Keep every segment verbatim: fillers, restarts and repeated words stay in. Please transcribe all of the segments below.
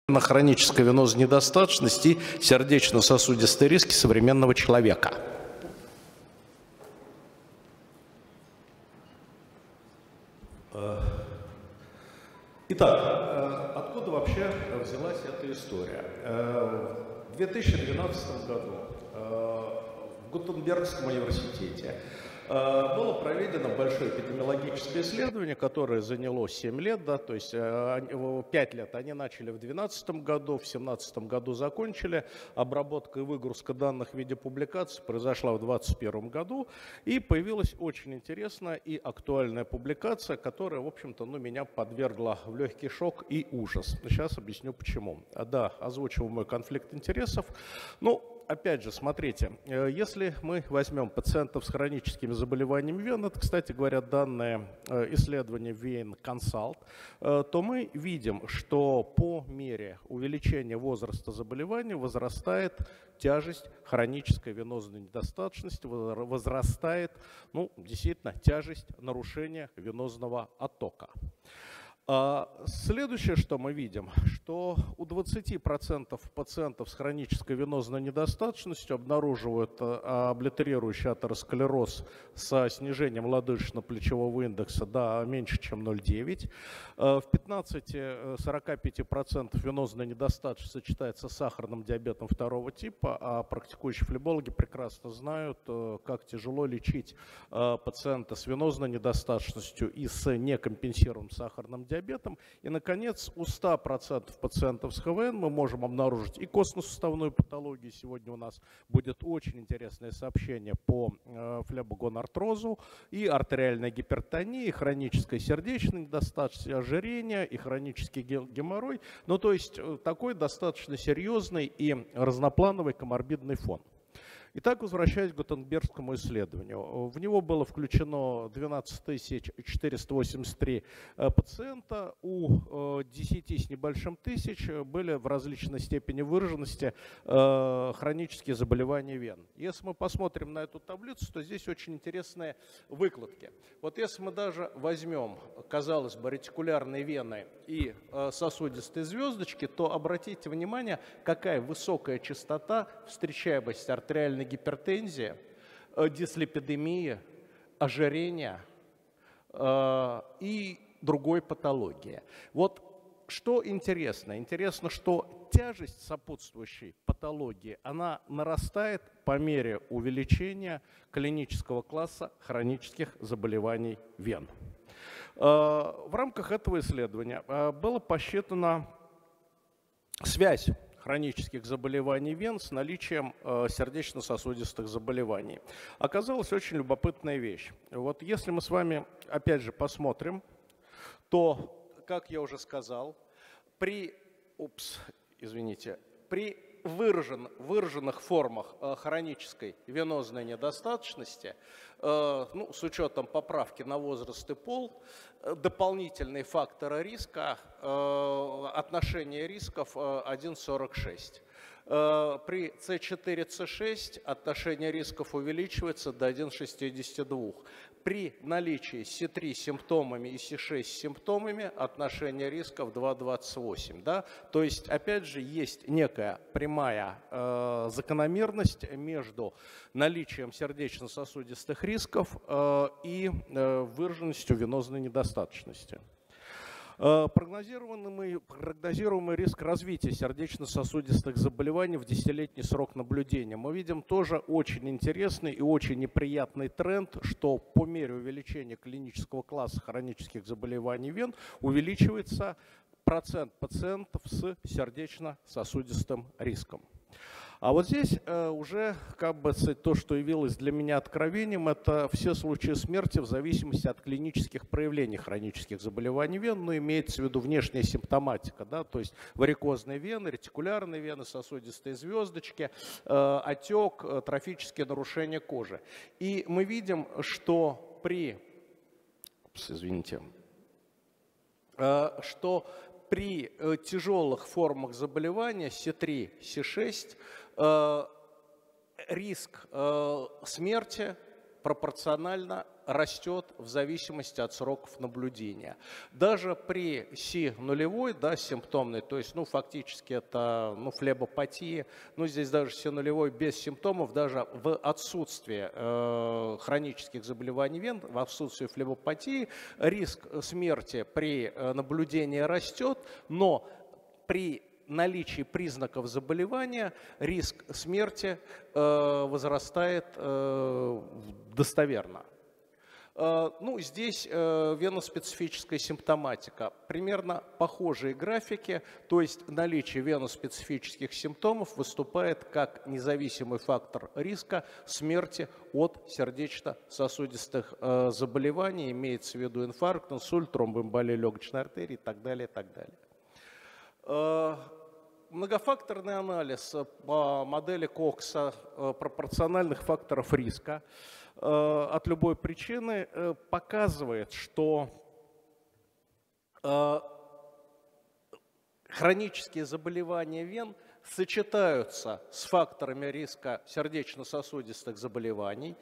Хроническая венозная недостаточность и сердечно-сосудистые риски современного человека. Итак, откуда вообще взялась эта история? В две тысячи двенадцатом году в Гутенбергском университете было проведено большое эпидемиологическое исследование, которое заняло семь лет, да, то есть пять лет. Они начали в две тысячи двенадцатом году, в две тысячи семнадцатом году закончили. Обработка и выгрузка данных в виде публикаций произошла в две тысячи двадцать первом году. И появилась очень интересная и актуальная публикация, которая, в общем-то, ну, меня подвергла в легкий шок и ужас. Сейчас объясню почему. Да, озвучивал мой конфликт интересов. Ну, опять же, смотрите, если мы возьмем пациентов с хроническими заболеваниями вен, это, кстати говоря, данные исследования Vein Consult, то мы видим, что по мере увеличения возраста заболевания возрастает тяжесть хронической венозной недостаточности, возрастает, ну, действительно, тяжесть нарушения венозного оттока. Следующее, что мы видим, что у двадцати процентов пациентов с хронической венозной недостаточностью обнаруживают облитерирующий атеросклероз со снижением лодыжечно-плечевого индекса до меньше, чем ноль целых девять десятых. В пятнадцати — сорока пяти процентов венозная недостаточность сочетается с сахарным диабетом второго типа, а практикующие флебологи прекрасно знают, как тяжело лечить пациента с венозной недостаточностью и с некомпенсированным сахарным диабетом. И, наконец, у ста процентов пациентов с ХВН мы можем обнаружить и костно-суставную патологию. Сегодня у нас будет очень интересное сообщение по э, флебогонартрозу, и артериальной гипертонии, и хронической сердечной недостаточности, ожирения, и хронический геморрой. Ну, то есть такой достаточно серьезный и разноплановый коморбидный фон. Итак, возвращаясь к Гутенбергскому исследованию. В него было включено двенадцать тысяч четыреста восемьдесят три пациента, у десяти с небольшим тысяч были в различной степени выраженности хронические заболевания вен. Если мы посмотрим на эту таблицу, то здесь очень интересные выкладки. Вот если мы даже возьмем, казалось бы, ретикулярные вены и сосудистые звездочки, то обратите внимание, какая высокая частота встречаемости артериальной гипертензии, дислипидемии, ожирения э, и другой патологии. Вот что интересно? Интересно, что тяжесть сопутствующей патологии, она нарастает по мере увеличения клинического класса хронических заболеваний вен. Э, в рамках этого исследования э, было посчитана связь хронических заболеваний вен с наличием э, сердечно-сосудистых заболеваний. Оказалась очень любопытная вещь. Вот если мы с вами опять же посмотрим, то, как я уже сказал, при, упс, извините, при выражен, выраженных формах э, хронической венозной недостаточности, э, ну, с учетом поправки на возраст и пол, э, дополнительные факторы риска, э, отношение рисков э, один целых сорок шесть. Э, при С четыре С шесть отношение рисков увеличивается до один целых шестьдесят два. При наличии С три симптомами и С шесть симптомами отношение рисков два целых двадцать восемь сотых. Да? То есть, опять же, есть некая прямая э, закономерность между наличием сердечно-сосудистых рисков э, и э, выраженностью венозной недостаточности. Прогнозируемый, прогнозируемый риск развития сердечно-сосудистых заболеваний в десятилетний срок наблюдения. Мы видим тоже очень интересный и очень неприятный тренд, что по мере увеличения клинического класса хронических заболеваний вен увеличивается процент пациентов с сердечно-сосудистым риском. А вот здесь э, уже как бы то, что явилось для меня откровением, это все случаи смерти в зависимости от клинических проявлений хронических заболеваний вен, но имеется в виду внешняя симптоматика, да, то есть варикозные вены, ретикулярные вены, сосудистые звездочки, э, отек, э, трофические нарушения кожи. И мы видим, что при, извините, э, что при э, тяжелых формах заболевания С три С шесть э, риск э, смерти пропорционально растет в зависимости от сроков наблюдения. Даже при Си нулевой, да, симптомной, то есть, ну, фактически это, ну, флебопатия, ну, здесь даже Си нулевой без симптомов, даже в отсутствии э, хронических заболеваний вен, в отсутствии флебопатии, риск смерти при наблюдении растет, но при наличии признаков заболевания риск смерти э, возрастает э, достоверно. Э, ну, здесь э, веноспецифическая симптоматика. Примерно похожие графики, то есть наличие веноспецифических симптомов выступает как независимый фактор риска смерти от сердечно-сосудистых э, заболеваний, имеется в виду инфаркт, инсульт, тромбоэмболия легочной артерии и так далее, и так далее. Э, Многофакторный анализ по модели Кокса пропорциональных факторов риска от любой причины показывает, что хронические заболевания вен сочетаются с факторами риска сердечно-сосудистых заболеваний,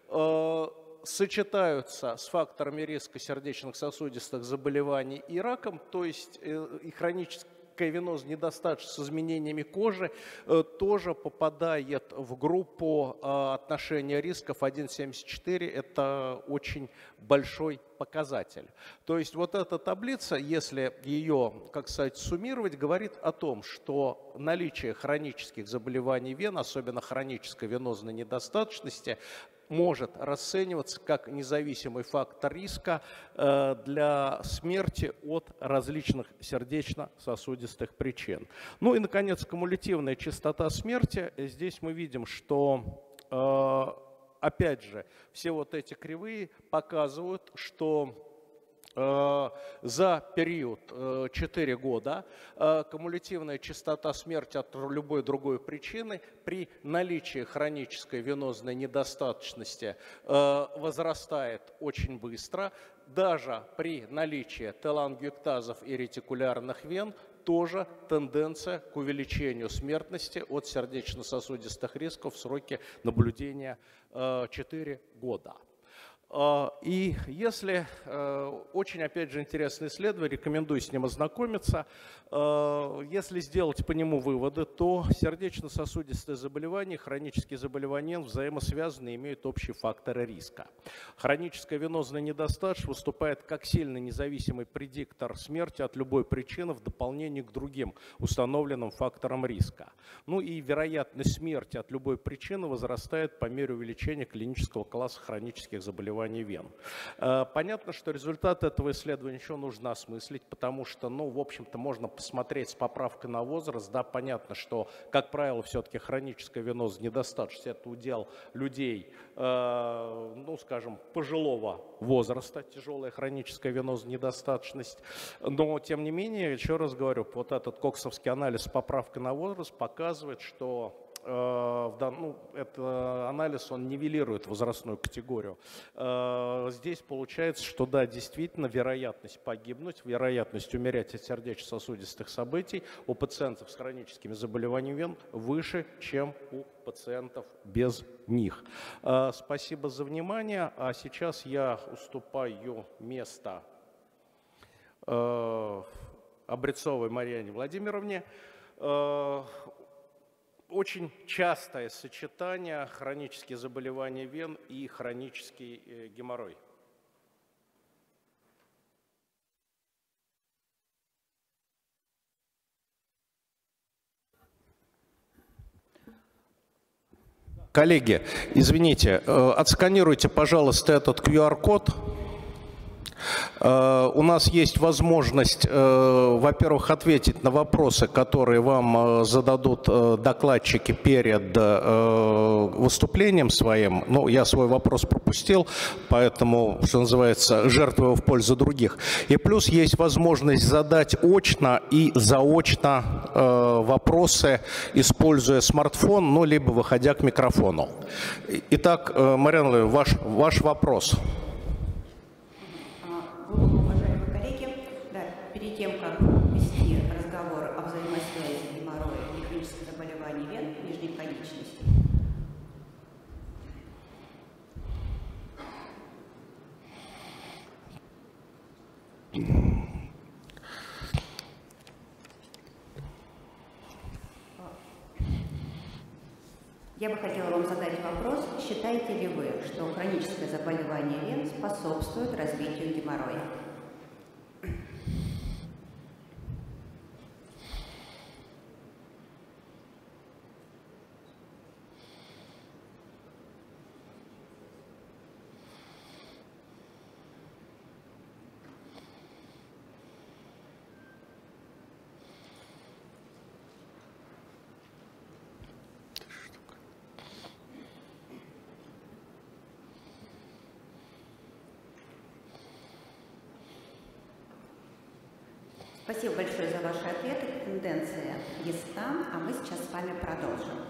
сочетаются с факторами риска сердечных сосудистых заболеваний и раком, то есть и хронические венозная недостаточность с изменениями кожи э, тоже попадает в группу э, отношения рисков один целых семьдесят четыре. Это очень большой показатель. То есть вот эта таблица, если ее, как сказать, суммировать, говорит о том, что наличие хронических заболеваний вен, особенно хронической венозной недостаточности, может расцениваться как независимый фактор риска для смерти от различных сердечно-сосудистых причин. Ну и, наконец, кумулятивная частота смерти. Здесь мы видим, что, опять же, все вот эти кривые показывают, что за период четыре года кумулятивная частота смерти от любой другой причины при наличии хронической венозной недостаточности возрастает очень быстро. Даже при наличии телангиоктазов и ретикулярных вен тоже тенденция к увеличению смертности от сердечно-сосудистых рисков в сроке наблюдения четыре года. И если, очень, опять же, интересное исследование, рекомендую с ним ознакомиться, если сделать по нему выводы, то сердечно-сосудистые заболевания, хронические заболевания взаимосвязаны и имеют общие факторы риска. Хроническая венозная недостаточность выступает как сильно независимый предиктор смерти от любой причины в дополнение к другим установленным факторам риска. Ну и вероятность смерти от любой причины возрастает по мере увеличения клинического класса хронических заболеваний вен. Понятно, что результат этого исследования еще нужно осмыслить, потому что, ну, в общем-то, можно посмотреть с поправкой на возраст. Да, понятно, что, как правило, все-таки хроническая венозная недостаточность – это удел людей, э, ну, скажем, пожилого возраста, тяжелая хроническая венозная недостаточность. Но, тем не менее, еще раз говорю, вот этот коксовский анализ с поправкой на возраст показывает, что ну, этот анализ, он нивелирует возрастную категорию. Здесь получается, что да, действительно, вероятность погибнуть, вероятность умереть от сердечно-сосудистых событий у пациентов с хроническими заболеваниями вен выше, чем у пациентов без них. Спасибо за внимание. А сейчас я уступаю место Обрецовой Марьяне Владимировне. Очень частое сочетание хронические заболевания вен и хронический геморрой. Коллеги, извините, отсканируйте, пожалуйста, этот ку ар код. У нас есть возможность, во-первых, ответить на вопросы, которые вам зададут докладчики перед выступлением своим. Ну, я свой вопрос пропустил, поэтому, что называется, жертвую в пользу других. И плюс есть возможность задать очно и заочно вопросы, используя смартфон, ну, либо выходя к микрофону. Итак, Марьяна Владимировна, ваш, ваш вопрос. Уважаемые коллеги, да, перед тем, как вести разговор о взаимосвязи геморроя и хронических заболеваний вен нижних конечностей, Я бы хотела вам задать вопрос, считаете ли вы, что хроническое заболевание вен способствует развитию геморроя? Спасибо большое за ваши ответы. Тенденция ясна, а мы сейчас с вами продолжим.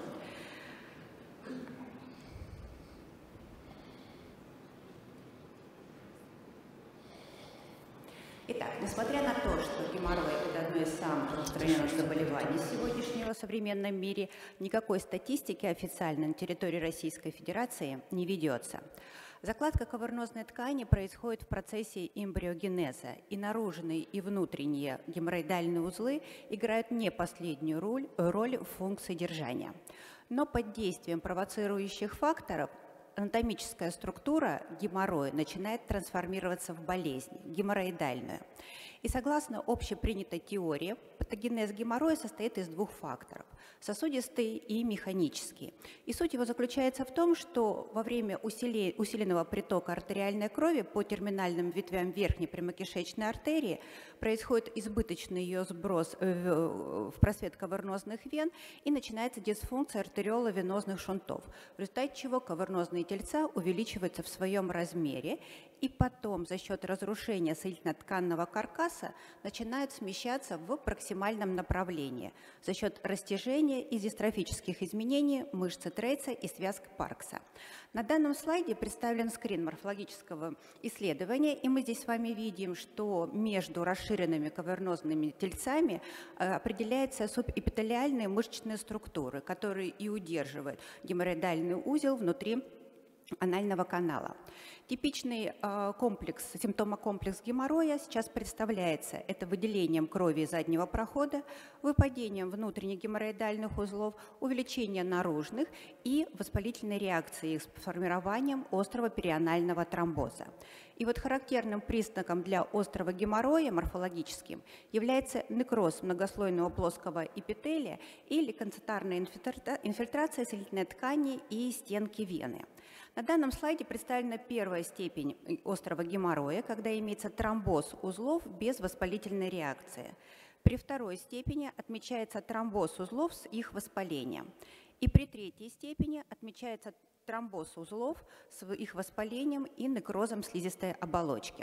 Итак, несмотря на то, что геморрой – это одно из самых распространенных заболеваний сегодняшнего в современном мире, никакой статистики официально на территории Российской Федерации не ведется. Закладка кавернозной ткани происходит в процессе эмбриогенеза, и наружные и внутренние геморроидальные узлы играют не последнюю роль, роль в функции держания. Но под действием провоцирующих факторов анатомическая структура геморроя начинает трансформироваться в болезнь, геморроидальную. И согласно общепринятой теории, патогенез геморроя состоит из двух факторов – сосудистый и механический. И суть его заключается в том, что во время усиленного притока артериальной крови по терминальным ветвям верхней прямокишечной артерии происходит избыточный ее сброс в просвет кавернозных вен и начинается дисфункция артериоло-венозных шунтов, в результате чего кавернозные тельца увеличиваются в своем размере, и потом за счет разрушения соединительно-тканного каркаса начинают смещаться в проксимальном направлении за счет растяжения и дистрофических изменений мышцы Трейца и связки Паркса. На данном слайде представлен скрин морфологического исследования, и мы здесь с вами видим, что между расширенными кавернозными тельцами определяются субэпителиальные мышечные структуры, которые и удерживают геморроидальный узел внутри анального канала. Типичный э, комплекс, симптомокомплекс геморроя сейчас представляется это выделением крови из заднего прохода, выпадением внутренних геморроидальных узлов, увеличением наружных и воспалительной реакцией с формированием острого перианального тромбоза. И вот характерным признаком для острого геморроя морфологическим является некроз многослойного плоского эпителия или концентрарная инфильтрация соединительной ткани и стенки вены. На данном слайде представлена первая степень острого геморроя, когда имеется тромбоз узлов без воспалительной реакции. При второй степени отмечается тромбоз узлов с их воспалением. И при третьей степени отмечается тромбоз узлов с их воспалением и некрозом слизистой оболочки.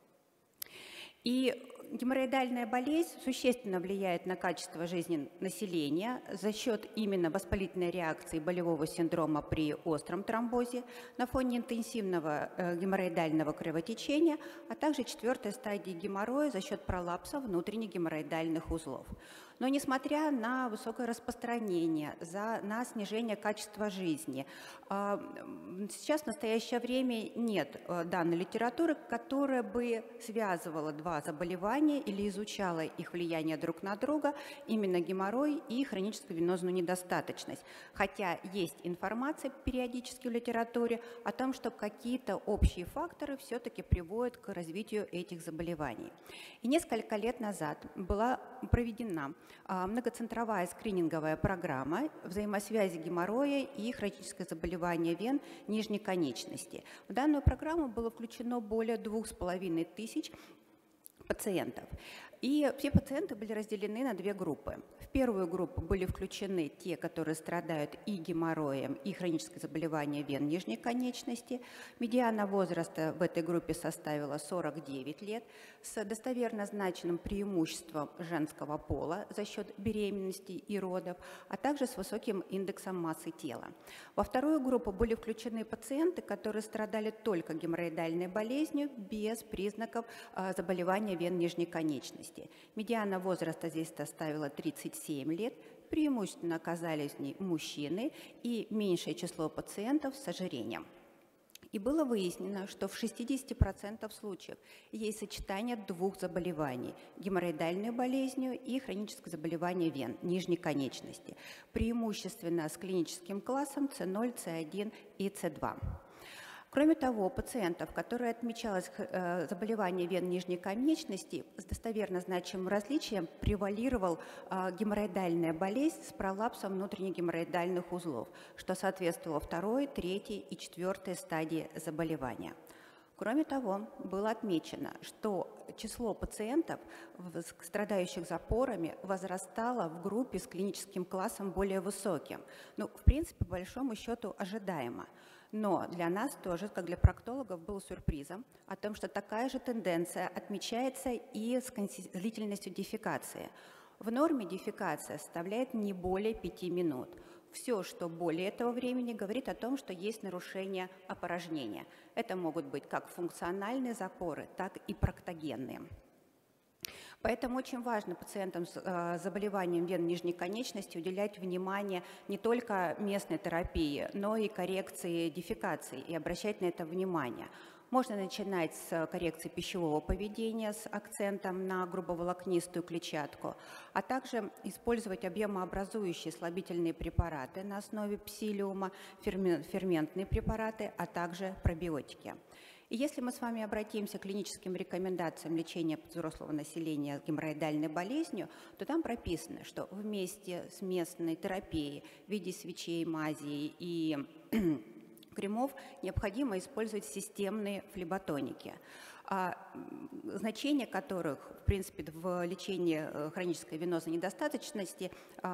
И геморроидальная болезнь существенно влияет на качество жизни населения за счет именно воспалительной реакции болевого синдрома при остром тромбозе на фоне интенсивного геморроидального кровотечения, а также четвертой стадии геморроя за счет пролапса внутренних геморроидальных узлов. Но несмотря на высокое распространение, за, на снижение качества жизни, сейчас в настоящее время нет данной литературы, которая бы связывала два заболевания или изучала их влияние друг на друга, именно геморрой и хроническую венозную недостаточность. Хотя есть информация периодически в литературе о том, что какие-то общие факторы все-таки приводят к развитию этих заболеваний. И несколько лет назад была проведена многоцентровая скрининговая программа взаимосвязи геморроя и хроническое заболевание вен нижней конечности. В данную программу было включено более двух с половиной тысяч пациентов. И все пациенты были разделены на две группы. В первую группу были включены те, которые страдают и геморроем, и хроническое заболевание вен нижней конечности. Медиана возраста в этой группе составила сорок девять лет, с достоверно значенным преимуществом женского пола за счет беременности и родов, а также с высоким индексом массы тела. Во вторую группу были включены пациенты, которые страдали только геморроидальной болезнью, без признаков заболевания вен нижней конечности. Медиана возраста здесь составила тридцать семь лет, преимущественно оказались в ней мужчины и меньшее число пациентов с ожирением. И было выяснено, что в шестидесяти процентах случаев есть сочетание двух заболеваний – геморроидальной болезнью и хроническое заболевание вен нижней конечности, преимущественно с клиническим классом С ноль, С один и С два. Кроме того, у пациентов, которые отмечалось э, заболевание вен нижней конечности, с достоверно значимым различием превалировал э, геморроидальная болезнь с пролапсом внутренних геморроидальных узлов, что соответствовало второй, третьей и четвертой стадии заболевания. Кроме того, было отмечено, что число пациентов, страдающих запорами, возрастало в группе с клиническим классом более высоким. Ну, в принципе, по большому счету, ожидаемо. Но для нас тоже, как для проктологов, был сюрпризом о том, что такая же тенденция отмечается и с длительностью дефекации. В норме дефекация составляет не более пяти минут. Все, что более этого времени, говорит о том, что есть нарушение опорожнения. Это могут быть как функциональные запоры, так и проктогенные. Поэтому очень важно пациентам с э, заболеванием вен нижней конечности уделять внимание не только местной терапии, но и коррекции дефекации и обращать на это внимание. Можно начинать с коррекции пищевого поведения с акцентом на грубоволокнистую клетчатку, а также использовать объемообразующие слабительные препараты на основе псилиума, ферментные препараты, а также пробиотики. И если мы с вами обратимся к клиническим рекомендациям лечения взрослого населения с геморроидальной болезнью, то там прописано, что вместе с местной терапией в виде свечей, мазей и кремов необходимо использовать системные флеботоники, значение которых, в принципе, в лечении хронической венозной недостаточности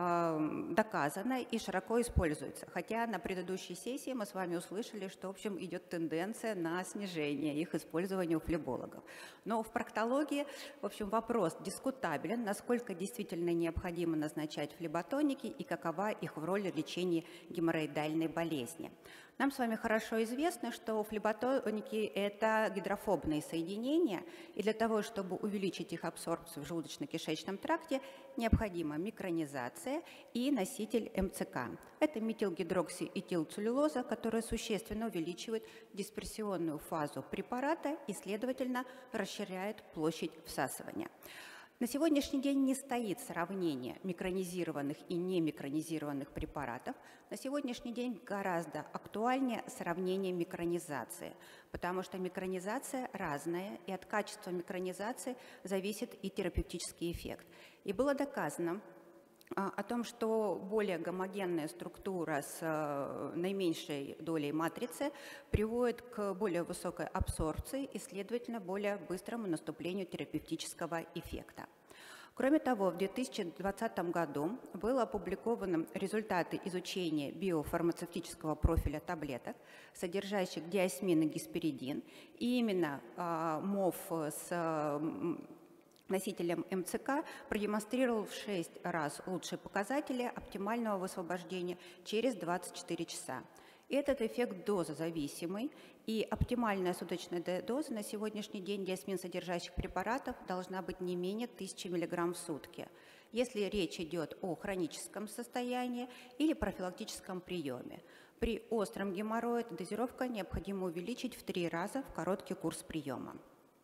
доказано и широко используется. Хотя на предыдущей сессии мы с вами услышали, что, в общем, идет тенденция на снижение их использования у флебологов. Но в проктологии, в общем, вопрос дискутабелен, насколько действительно необходимо назначать флеботоники и какова их роль в лечении геморроидальной болезни. Нам с вами хорошо известно, что флеботоники – это гидрофобные соединения, и для того, чтобы увеличить их абсорбцию в желудочно-кишечном тракте, необходима микронизация и носитель эм цэ ка. Это метилгидроксиэтилцеллюлоза, которая существенно увеличивает дисперсионную фазу препарата и, следовательно, расширяет площадь всасывания. На сегодняшний день не стоит сравнение микронизированных и немикронизированных препаратов. На сегодняшний день гораздо актуальнее сравнение микронизации, потому что микронизация разная, и от качества микронизации зависит и терапевтический эффект. И было доказано о том, что более гомогенная структура с наименьшей долей матрицы приводит к более высокой абсорбции и, следовательно, более быстрому наступлению терапевтического эффекта. Кроме того, в две тысячи двадцатом году были опубликованы результаты изучения биофармацевтического профиля таблеток, содержащих диосмин и гесперидин, и именно э, МОФ с носителем эм цэ ка продемонстрировал в шесть раз лучшие показатели оптимального высвобождения через двадцать четыре часа. И этот эффект дозозависимый, и оптимальная суточная доза на сегодняшний день диосмин содержащих препаратов должна быть не менее тысячи миллиграмм в сутки, если речь идет о хроническом состоянии или профилактическом приеме. При остром геморрое дозировка необходимо увеличить в три раза в короткий курс приема.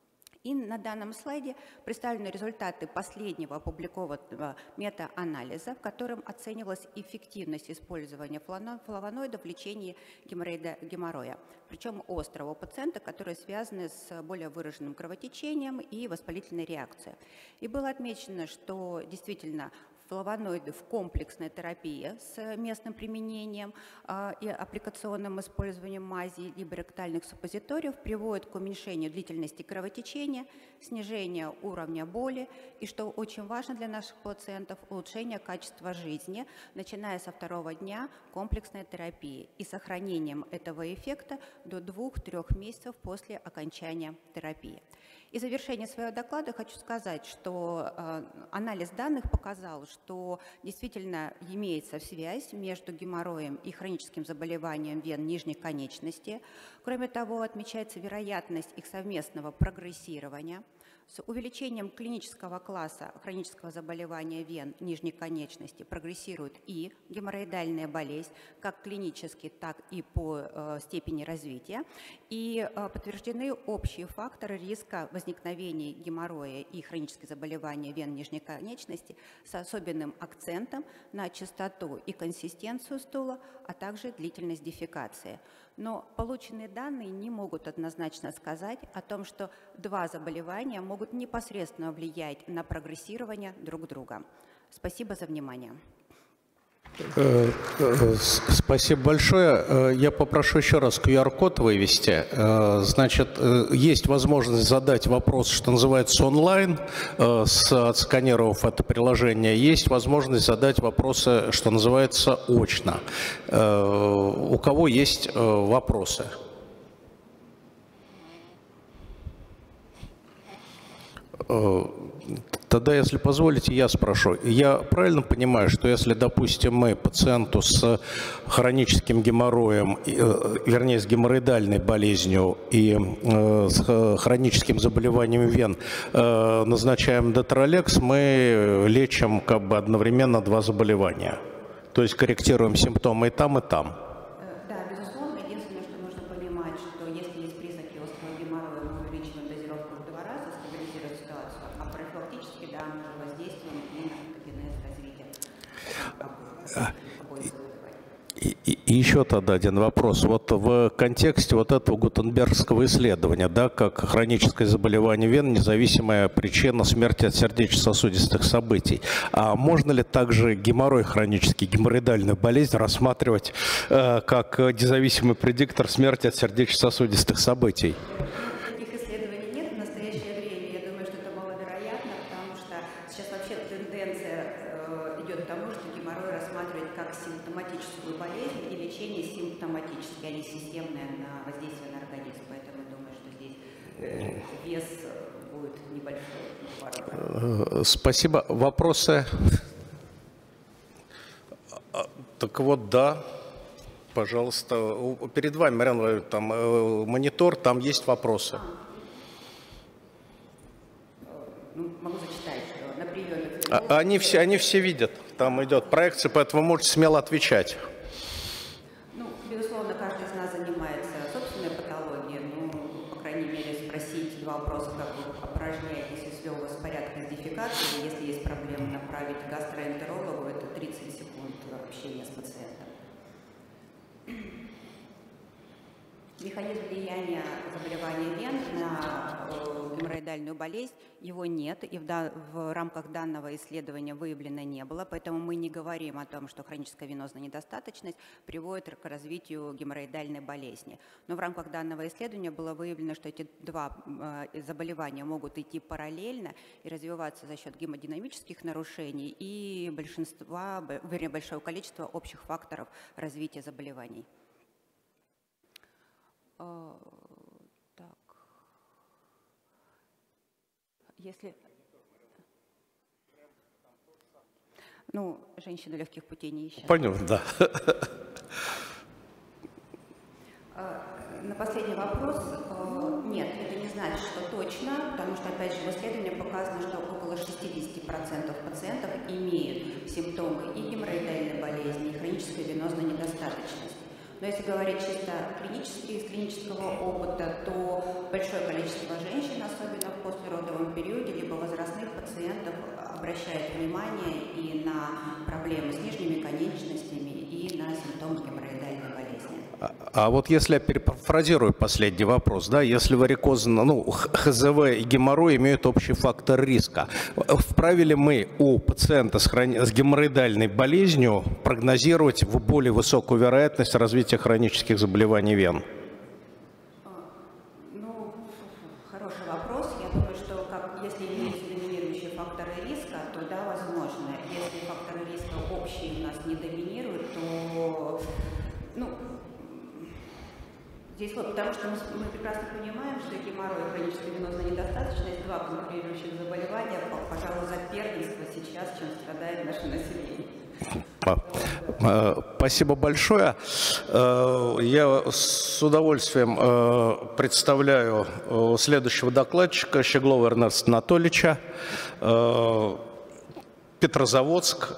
И на данном слайде представлены результаты последнего опубликованного метаанализа, в котором оценивалась эффективность использования флавоноидов в лечении геморроя, причем острого пациента, которые связаны с более выраженным кровотечением и воспалительной реакцией. И было отмечено, что действительно флавоноиды в комплексной терапии с местным применением э, и аппликационным использованием мази либо ректальных суппозиториев приводят к уменьшению длительности кровотечения, снижению уровня боли и, что очень важно для наших пациентов, улучшение качества жизни, начиная со второго дня комплексной терапии и сохранением этого эффекта до двух-трёх месяцев после окончания терапии. И в завершение своего доклада хочу сказать, что э, анализ данных показал, что действительно имеется связь между геморроем и хроническим заболеванием вен нижней конечности. Кроме того, отмечается вероятность их совместного прогрессирования. С увеличением клинического класса хронического заболевания вен нижней конечности прогрессирует и геморроидальная болезнь, как клинически, так и по э, степени развития. И э, подтверждены общие факторы риска возникновения геморроя и хронических заболеваний вен нижней конечности с особенным акцентом на частоту и консистенцию стула, а также длительность дефекации. Но полученные данные не могут однозначно сказать о том, что два заболевания могут непосредственно влиять на прогрессирование друг друга. Спасибо за внимание. Спасибо большое. Я попрошу еще раз ку ар код вывести. Значит, есть возможность задать вопрос, что называется, онлайн, отсканировав это приложение. Есть возможность задать вопросы, что называется, очно. У кого есть вопросы? Тогда, если позволите, я спрошу. Я правильно понимаю, что если, допустим, мы пациенту с хроническим геморроем, вернее, с геморроидальной болезнью и с хроническим заболеванием вен назначаем детролекс, мы лечим как бы одновременно два заболевания? То есть корректируем симптомы и там, и там? И, и, и еще тогда один вопрос. Вот в контексте вот этого гутенбергского исследования, да, как хроническое заболевание вен, независимая причина смерти от сердечно-сосудистых событий. А можно ли также геморрой хронический, геморроидальную болезнь рассматривать э, как независимый предиктор смерти от сердечно-сосудистых событий? Спасибо. Вопросы? Так вот, да, пожалуйста. Перед вами, Марьяна Владимировна, там монитор, там есть вопросы. Ну, могу зачитать. На приеме. А, они, все, они все видят. Там идет проекция, поэтому вы можете смело отвечать. Ну, безусловно, каждый из нас занимается собственной патологией. Ну, по крайней мере, спросить два вопроса, как вы опорожняетесь, если у вас порядок с дефекацией, если есть проблемы, направить к гастроэнтерологу, это тридцать секунд общения с пациентом. Механизм влияния заболевания вен на э, геморроидальную болезнь, его нет, и в, да, в рамках данного исследования выявлено не было, поэтому мы не говорим о том, что хроническая венозная недостаточность приводит к развитию геморроидальной болезни. Но в рамках данного исследования было выявлено, что эти два э, заболевания могут идти параллельно и развиваться за счет гемодинамических нарушений и большинства, вернее, большого количества общих факторов развития заболеваний. Так. Если... Ну, женщины легких путей не ищут. Понял, да. На последний вопрос. Нет, это не значит, что точно, потому что, опять же, в исследовании показано, что около шестидесяти процентов пациентов имеют симптомы и геморроидальной болезни, и хронической венозной недостаточности. Но если говорить чисто клинически, из клинического опыта, то большое количество женщин, особенно в послеродовом периоде, либо возрастных пациентов, обращает внимание и на проблемы с нижними конечностями, и на симптомы геморроидальной болезни. А, а вот если я перефразирую последний вопрос, да, если варикоз, ну, ха зэ вэ и геморрой имеют общий фактор риска, вправе ли мы у пациента с, хрони... с геморроидальной болезнью прогнозировать в более высокую вероятность развития хронических заболеваний вен? Ну, хороший вопрос. Я думаю, что как, если имеются доминирующие факторы риска, то да, возможно. Если факторы риска общие у нас не доминируют, то, ну, здесь вот, потому что мы, мы прекрасно понимаем, что геморрой и хроническая венозная недостаточность, два конкурирующих заболевания, пожалуй, за первенство сейчас, чем страдает наше население. Спасибо большое. Я с удовольствием представляю следующего докладчика, Щеглова Эрнеста Анатольевича, Петрозаводск,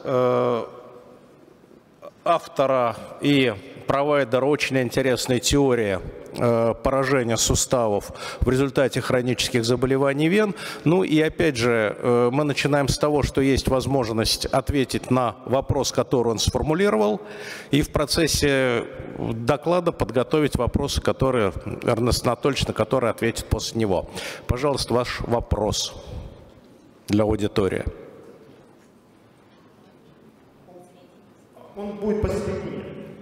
автора и провайдера очень интересной теории поражения суставов в результате хронических заболеваний вен. Ну и опять же, мы начинаем с того, что есть возможность ответить на вопрос, который он сформулировал, и в процессе доклада подготовить вопросы, которые Эрнест Анатольевич, на которые ответит после него. Пожалуйста, ваш вопрос для аудитории. Он будет посередине.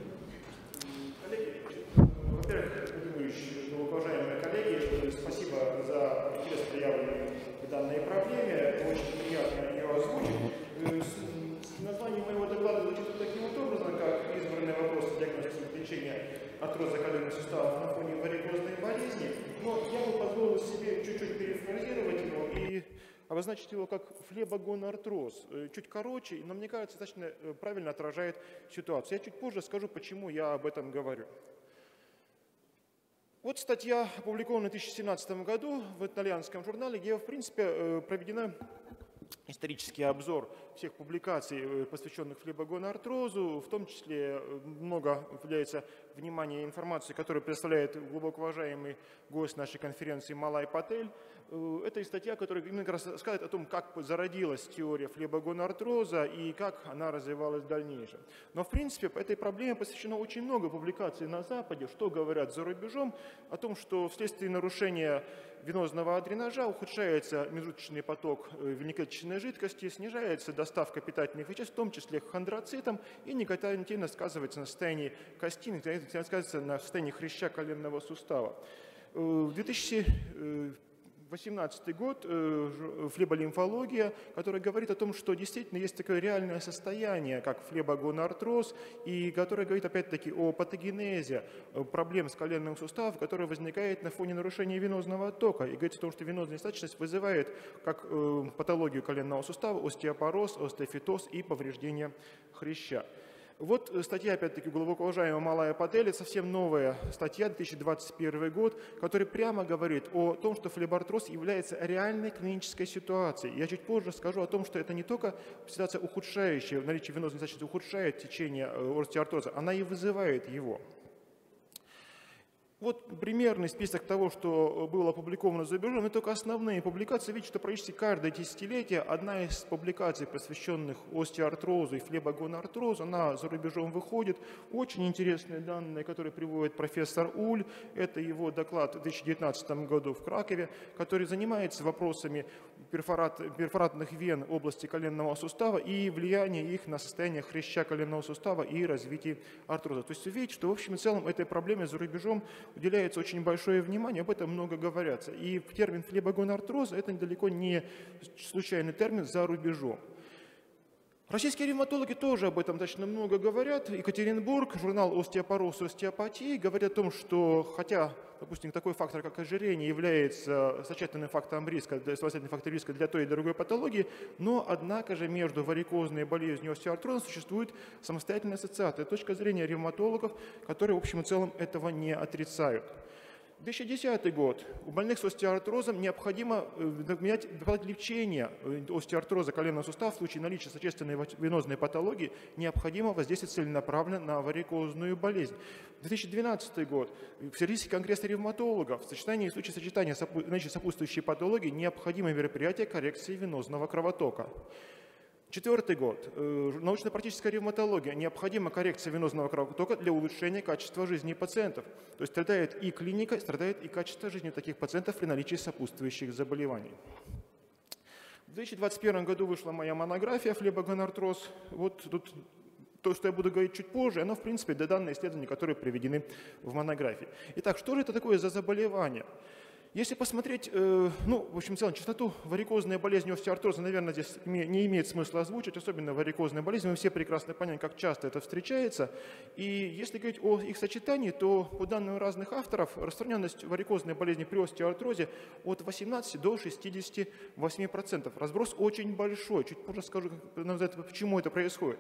Атроза коленных суставов на фоне варикозной болезни, но я бы позволил себе чуть-чуть перефразировать его и обозначить его как флебогоноартроз. Чуть короче, но мне кажется, достаточно правильно отражает ситуацию. Я чуть позже скажу, почему я об этом говорю. Вот статья, опубликованная в две тысячи семнадцатом году в итальянском журнале, где, в принципе, проведена исторический обзор всех публикаций, посвященных флебогоноартрозу, в том числе много уделяется внимания информации, которую представляет глубоко уважаемый гость нашей конференции Малай Патель. Это статья, которая именно рассказывает о том, как зародилась теория флебогоноартроза и как она развивалась в дальнейшем. Но, в принципе, этой проблеме посвящено очень много публикаций на Западе, что говорят за рубежом, о том, что вследствие нарушения венозного дренажа ухудшается межжелудочный поток внеклеточной жидкости, снижается доставка питательных веществ, в том числе к хондроцитам, и негативно сказывается на состоянии кости, негативно сказывается на состоянии хряща коленного сустава. В две тысячи восемнадцатый год флеболимфология, которая говорит о том, что действительно есть такое реальное состояние, как флебогоноартроз, и которая говорит опять-таки о патогенезе проблем с коленным суставом, которая возникает на фоне нарушения венозного оттока. И говорит о том, что венозная недостаточность вызывает как патологию коленного сустава, остеопороз, остеофитоз и повреждение хряща. Вот статья, опять-таки, глубоко уважаемого Малая Пателя, совсем новая статья, две тысячи двадцать первый год, которая прямо говорит о том, что флебоартроз является реальной клинической ситуацией. Я чуть позже скажу о том, что это не только ситуация ухудшающая, наличие венозной недостаточности ухудшает течение остеоартроза, она и вызывает его. Вот примерный список того, что было опубликовано за рубежом, это только основные публикации. Видите, что практически каждое десятилетие одна из публикаций, посвященных остеоартрозу и флебогоноартрозу, она за рубежом выходит. Очень интересные данные, которые приводит профессор Уль. Это его доклад в две тысячи девятнадцатом году в Кракове, который занимается вопросами перфорат, перфоратных вен области коленного сустава и влияния их на состояние хряща коленного сустава и развитие артроза. То есть вы видите, что в общем и целом этой проблеме за рубежом уделяется очень большое внимание, об этом много говорится. И термин флебогоноартроз – это далеко не случайный термин за рубежом. Российские ревматологи тоже об этом достаточно много говорят. Екатеринбург, журнал «Остеопороз и остеопатия» говорит о том, что хотя, допустим, такой фактор, как ожирение, является сочетанным фактором риска, самостоятельным фактором риска для той и другой патологии, но, однако же, между варикозной болезнью и остеоартрозом существует самостоятельная ассоциация. Точка зрения ревматологов, которые, в общем и целом, этого не отрицают. две тысячи десятый год. У больных с остеоартрозом необходимо менять лечение остеоартроза коленного сустава в случае наличия существенной венозной патологии, необходимо воздействовать целенаправленно на варикозную болезнь. две тысячи двенадцатый год. Всероссийский конгресс ревматологов. В сочетании в случае сочетания наличия сопутствующей патологии необходимо мероприятие коррекции венозного кровотока. Четвертый год. Научно-практическая ревматология. Необходима коррекция венозного кровотока для улучшения качества жизни пациентов. То есть страдает и клиника, страдает и качество жизни таких пациентов при наличии сопутствующих заболеваний. В две тысячи двадцать первом году вышла моя монография «Флебогоноартроз». Вот тут то, что я буду говорить чуть позже, оно, в принципе, данные исследования, которые приведены в монографии. Итак, что же это такое за заболевание? Если посмотреть, э, ну, в общем, в целом, частоту варикозной болезни остеоартроза, наверное, здесь не имеет смысла озвучить, особенно варикозной болезни. Мы все прекрасно понимаем, как часто это встречается. И если говорить о их сочетании, то по данным разных авторов, распространенность варикозной болезни при остеоартрозе от восемнадцати до шестидесяти восьми процентов. Разброс очень большой. Чуть позже скажу, почему это происходит.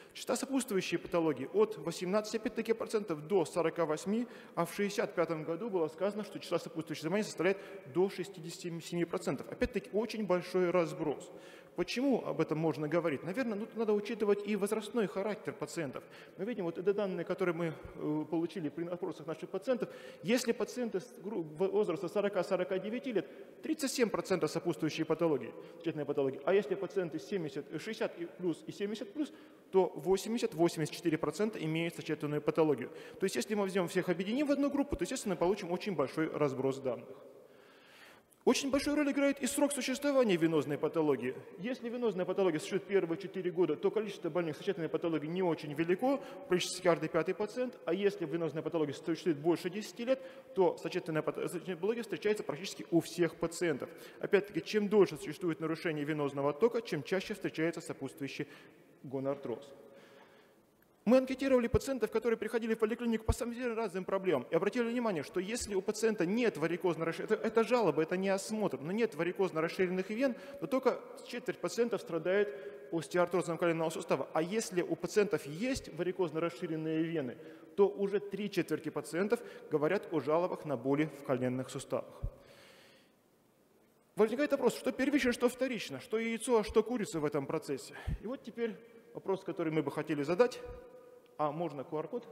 Частота сопутствующей патологии от восемнадцати опять-таки процентов до сорока восьми, а в шестьдесят пятом году было сказано, что частота сопутствующих заболеваний составляет до шестидесяти семи процентов. Опять-таки очень большой разброс. Почему об этом можно говорить? Наверное, ну, надо учитывать и возрастной характер пациентов. Мы видим, вот это данные, которые мы э, получили при опросах наших пациентов. Если пациенты с возраста сорока-сорока девяти лет, тридцать семь процентов сопутствующие патологии, сочетанные патологии. А если пациенты семьдесят, шестьдесят плюс и семьдесят плюс, то восемьдесят-восемьдесят четыре процента имеют сочетанную патологию. То есть если мы возьмем всех, объединим в одну группу, то, естественно, получим очень большой разброс данных. Очень большую роль играет и срок существования венозной патологии. Если венозная патология существует первые четыре года, то количество больных с сочетанной патологией не очень велико, практически каждый пятый пациент. А если венозная патология существует больше десяти лет, то сочетанная патология встречается практически у всех пациентов. Опять-таки, чем дольше существует нарушение венозного оттока, чем чаще встречается сопутствующий гонартроз. Мы анкетировали пациентов, которые приходили в поликлинику по самым разным проблемам, и обратили внимание, что если у пациента нет варикозно расширенных, это, это жалоба, это не осмотр, но нет варикозно расширенных вен, то только четверть пациентов страдает остеоартрозом коленного сустава. А если у пациентов есть варикозно расширенные вены, то уже три четверти пациентов говорят о жалобах на боли в коленных суставах. Возникает вопрос, что первично, что вторично, что яйцо, а что курица в этом процессе. И вот теперь вопрос, который мы бы хотели задать. А можно ку ар код?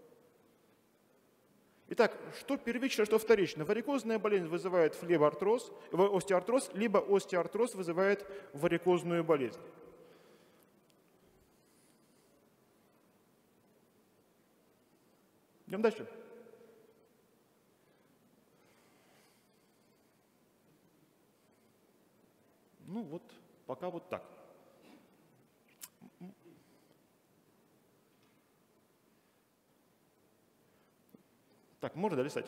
Итак, что первично, что вторично? Варикозная болезнь вызывает флебоартроз, остеоартроз, либо остеоартроз вызывает варикозную болезнь. Идем дальше. Ну вот, пока вот так. Так, можно долистать?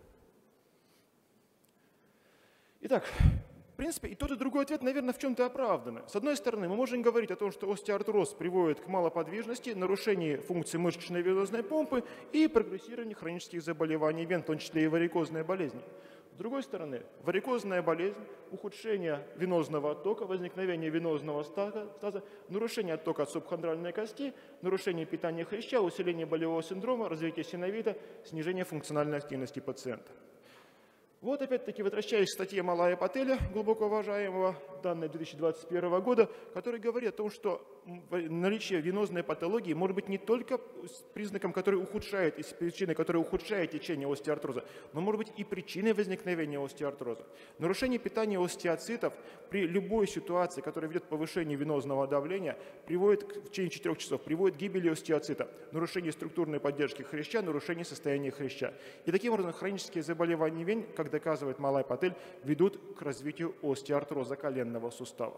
Итак, в принципе, и тот, и другой ответ, наверное, в чем-то оправданы. С одной стороны, мы можем говорить о том, что остеоартроз приводит к малоподвижности, нарушению функции мышечной венозной помпы и прогрессированию хронических заболеваний вен, в том числе и варикозной болезни. С другой стороны, варикозная болезнь, ухудшение венозного оттока, возникновение венозного стаза, нарушение оттока от субхондральной кости, нарушение питания хряща, усиление болевого синдрома, развитие синовита, снижение функциональной активности пациента. Вот опять-таки возвращаясь к статье Малая Пателя, глубоко уважаемого, данной две тысячи двадцать первого года, который говорит о том, что наличие венозной патологии может быть не только признаком, который ухудшает, и причиной, которая ухудшает течение остеоартроза, но может быть и причиной возникновения остеоартроза. Нарушение питания остеоцитов при любой ситуации, которая ведет к повышению венозного давления, приводит в течение четырёх часов, приводит к гибели остеоцита, нарушение структурной поддержки хряща, нарушение состояния хряща. И таким образом хронические заболевания вен, как доказывает Малай Патель, ведут к развитию остеоартроза коленного сустава.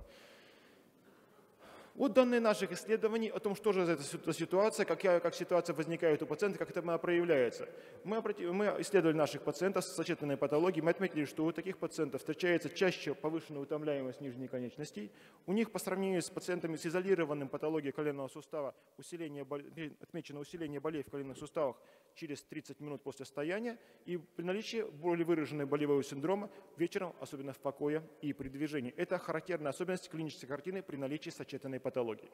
Вот данные наших исследований о том, что же это за ситуация, как, как ситуация возникает у пациента, как это проявляется. Мы, мы исследовали наших пациентов с сочетанной патологией, мы отметили, что у таких пациентов встречается чаще повышенная утомляемость нижних конечностей. У них по сравнению с пациентами с изолированным патологией коленного сустава усиление, отмечено усиление болей в коленных суставах через тридцать минут после стояния и при наличии более выраженной болевого синдрома вечером, особенно в покое и при движении. Это характерная особенность клинической картины при наличии сочетанной патологии.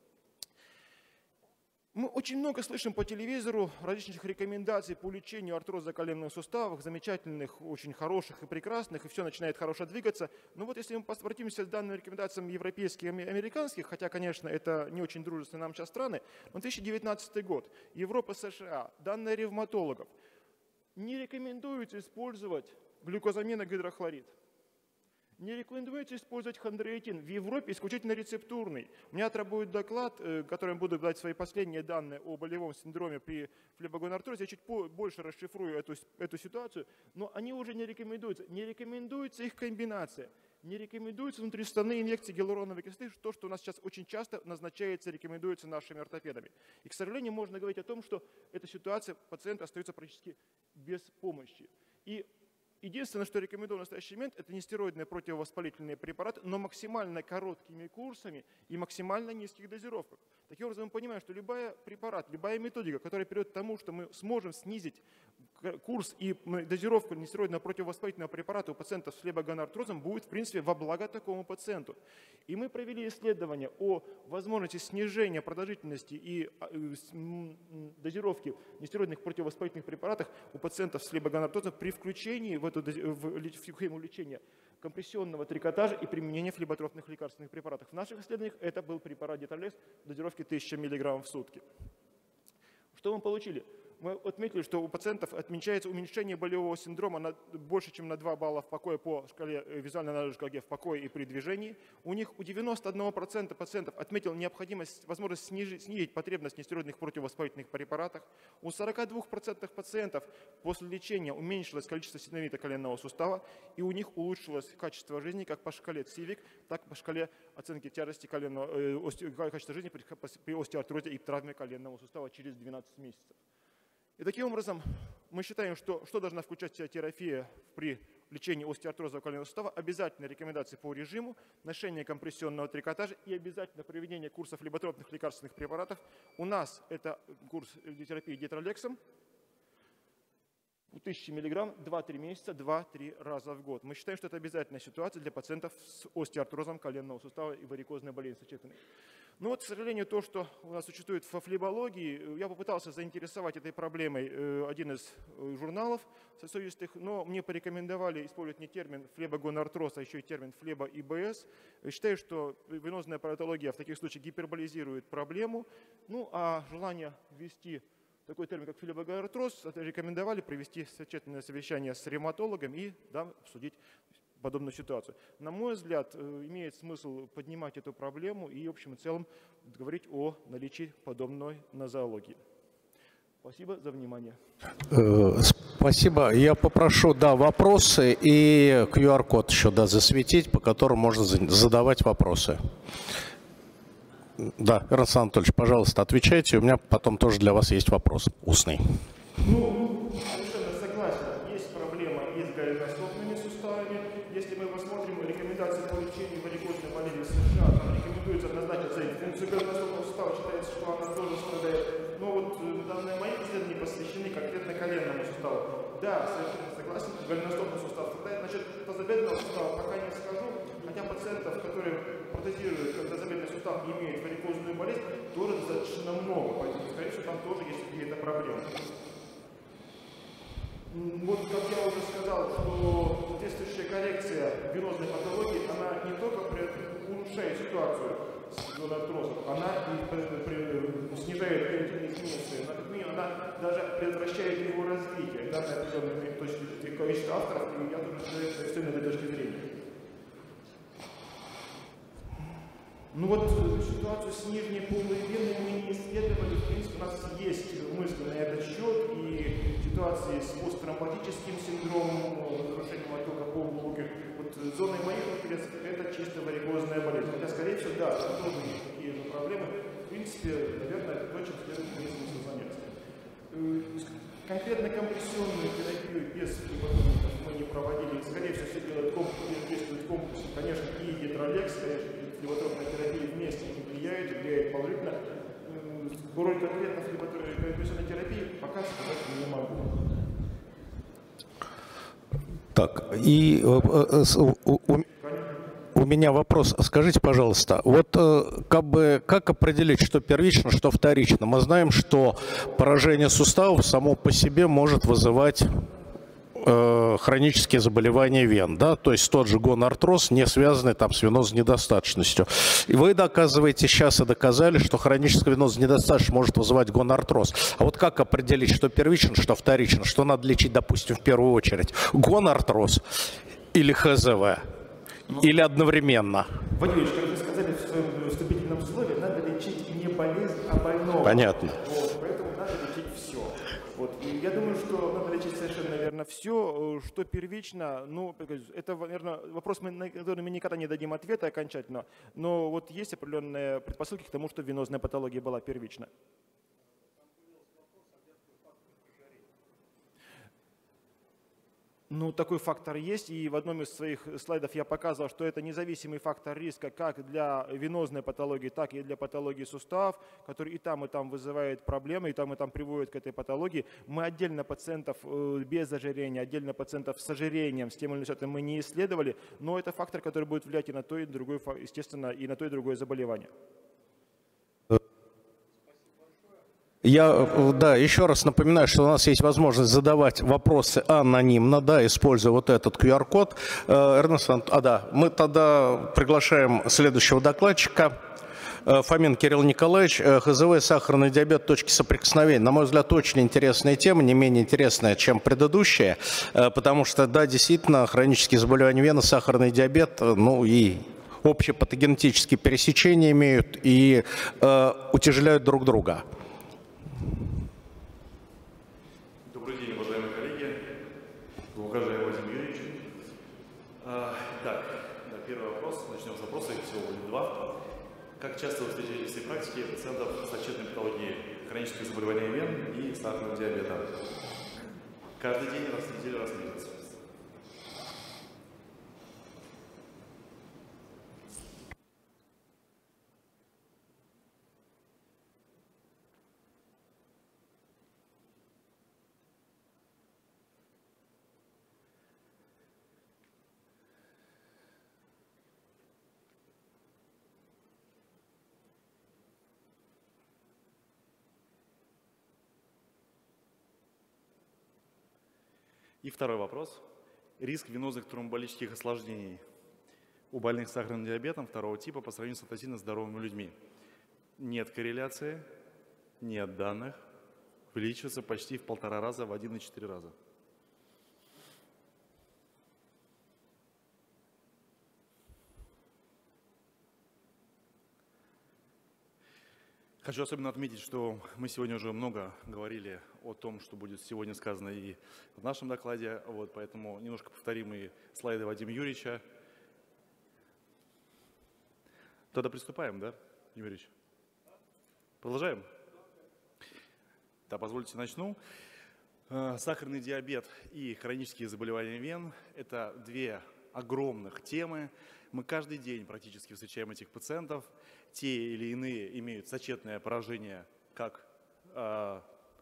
Мы очень много слышим по телевизору различных рекомендаций по лечению артроза коленных суставов, замечательных, очень хороших и прекрасных, и все начинает хорошо двигаться. Но вот если мы обратимся к данным рекомендациям европейских и американских, хотя, конечно, это не очень дружественные нам сейчас страны, но две тысячи девятнадцатый год, Европа, США, данные ревматологов, не рекомендуют использовать глюкозаминогидрохлорид. Не рекомендуется использовать хондроитин. В Европе исключительно рецептурный. У меня завтра будет доклад, которым буду давать свои последние данные о болевом синдроме при флебогонартрозе. Я чуть больше расшифрую эту, эту ситуацию, но они уже не рекомендуются. Не рекомендуется их комбинация. Не рекомендуются внутриставные инъекции гиалуроновой кислоты, то, что у нас сейчас очень часто назначается, рекомендуется нашими ортопедами. И, к сожалению, можно говорить о том, что эта ситуация пациента остается практически без помощи. И единственное, что рекомендую в настоящий момент, это нестероидные противовоспалительные препараты, но максимально короткими курсами и максимально низких дозировках. Таким образом, мы понимаем, что любой препарат, любая методика, которая приведет к тому, что мы сможем снизить курс и дозировка нестероидного противовоспалительного препарата у пациентов с флебогонартрозом будет, в принципе, во благо такому пациенту. И мы провели исследование о возможности снижения продолжительности и дозировки нестероидных противовоспалительных препаратов у пациентов с флебогонартрозом при включении в, эту, в схему лечения компрессионного трикотажа и применения флеботрофных лекарственных препаратов. В наших исследованиях это был препарат Детролекс дозировки тысяча миллиграммов в сутки. Что мы получили? Мы отметили, что у пациентов отмечается уменьшение болевого синдрома на, больше, чем на два балла в покое по шкале, визуальной аналоговой шкале в покое и при движении. У них у девяноста одного процента пациентов отметил необходимость, возможность снижить, снизить потребность в нестероидных противовоспалительных препаратах. У сорока двух процентов пациентов после лечения уменьшилось количество стенозита коленного сустава, и у них улучшилось качество жизни как по шкале ЦИВИК, так и по шкале оценки тяжести коленного, э, осте, качества жизни при, при остеоартрозе и травме коленного сустава через двенадцать месяцев. И таким образом мы считаем, что, что должна включать в себя терапия при лечении остеоартроза коленного сустава. Обязательно рекомендации по режиму, ношение компрессионного трикотажа и обязательно проведение курсов флеботропных лекарственных препаратов. У нас это курс терапии Детролексом. тысяча миллиграмм два-три месяца, два-три раза в год. Мы считаем, что это обязательная ситуация для пациентов с остеоартрозом коленного сустава и варикозной болезнью сочетанной. Но вот, к сожалению, то, что у нас существует во флебологии, я попытался заинтересовать этой проблемой один из журналов социологических, но мне порекомендовали использовать не термин флебогонартроз, а еще и термин флебо-ИБС. Считаю, что венозная паратология в таких случаях гиперболизирует проблему, ну а желание ввести такой термин, как флебогонартроз, рекомендовали провести сочетанное совещание с ревматологом и да, обсудить подобную ситуацию. На мой взгляд, имеет смысл поднимать эту проблему и, в общем и целом, говорить о наличии подобной нозологии. Спасибо за внимание. Спасибо. Я попрошу, да, вопросы и ку ар код еще, да, засветить, по которому можно задавать вопросы. Да, Эрнст Анатольевич, пожалуйста, отвечайте. У меня потом тоже для вас есть вопрос устный. Ну, совершенно согласен. Есть проблема и с голеностопными суставами. Если мы посмотрим рекомендации по лечению варикозной болезни в США, там рекомендуется однозначно оценить функцию голеностопного сустава. Считается, что она тоже страдает. Но вот данные мои исследования посвящены конкретно коленному суставу. Да, совершенно согласен, голеностопный сустав страдает. Насчет тазобедренного сустава пока не скажу. Хотя пациентов, которые протезируют тазобедренный сустав и имеют варикозную болезнь, тоже достаточно много. Поэтому, скорее всего, там тоже есть какие-то проблемы. Вот, как я уже сказал, что соответствующая коррекция венозной патологии, она не только улучшает ситуацию с гонартрозом, она и снижает когнитивные функции, но как минимум она даже предотвращает его развитие. Да, на определенной точке количество авторов, и я тоже стоит на этой точке зрения. Ну вот ситуацию с нижней полой веной мы не исследовали, в принципе, у нас есть мысли на этот счет, и ситуации с посттромботическим синдромом, нарушением оттока полублокер, вот зоной моих интересов это чисто варикозная болезнь. Хотя, скорее всего, да, там тоже есть такие же проблемы. В принципе, наверное, то, чем следует иметь смысл заняться. Конкретно компрессионную терапию без флеботомиков мы не проводили. Скорее всего, все делают комплекс, действует комплекс. Конечно, и Детролекс, конечно, и флеботропная терапия вместе не влияют, влияет положительно. Роль конкретно компрессионной терапии пока сказать не могу. Так, и у, у, у меня вопрос. Скажите, пожалуйста, вот как бы как определить, что первично, что вторично? Мы знаем, что поражение суставов само по себе может вызывать э, хронические заболевания вен, да, то есть тот же гонартроз, не связанный там с венозной недостаточностью. И вы доказываете сейчас и доказали, что хроническая венозная недостаточность может вызывать гонартроз. А вот как определить, что первично, что вторично, что надо лечить, допустим, в первую очередь? Гонартроз или ха зэ вэ? Или одновременно? Владимир, как вы сказали в своем вступительном слове, надо лечить не болезнь, а больного. Понятно. Вот, поэтому надо лечить все. Вот. И я думаю, что надо лечить совершенно верно все, что первично. Ну, это, наверное, вопрос, на который мы никогда не дадим ответа окончательно. Но вот есть определенные предпосылки к тому, что венозная патология была первична. Ну, такой фактор есть, и в одном из своих слайдов я показывал, что это независимый фактор риска как для венозной патологии, так и для патологии суставов, который и там, и там вызывает проблемы, и там, и там приводит к этой патологии. Мы отдельно пациентов без ожирения, отдельно пациентов с ожирением, с тем или иным мы не исследовали, но это фактор, который будет влиять и на то, и на другое, естественно, и на то, и другое заболевание. Я, да, еще раз напоминаю, что у нас есть возможность задавать вопросы анонимно, да, используя вот этот ку ар код. Эрнест, а да, мы тогда приглашаем следующего докладчика. Фомин Кирилл Николаевич, ха зэ вэ, сахарный диабет, точки соприкосновения. На мой взгляд, очень интересная тема, не менее интересная, чем предыдущая, потому что, да, действительно, хронические заболевания вены, сахарный диабет, ну и общепатогенетические пересечения имеют и э, утяжеляют друг друга. Добрый день, уважаемые коллеги, уважаемый Вадим Юрьевич. А, так, да, первый вопрос. Начнем с вопроса, их всего будет два. Как часто вы встречаете в своей практике пациентов с сочетанной патологией хронических заболеваний вен и сахарного диабета? Каждый день, раз в неделю, раз в месяц. И второй вопрос. Риск венозных тромболитических осложнений у больных с сахарным диабетом второго типа по сравнению с относительно здоровыми людьми. Нет корреляции, нет данных. Увеличивается почти в полтора раза, в один и четыре раза. Хочу особенно отметить, что мы сегодня уже много говорили о том, что будет сегодня сказано и в нашем докладе, вот, поэтому немножко повторим и слайды Вадима Юрьевича. Тогда приступаем, да, Юрьевич? Продолжаем? Да, позвольте начну. Сахарный диабет и хронические заболевания вен – это две огромных темы. Мы каждый день практически встречаем этих пациентов. Те или иные имеют сочетное поражение как э,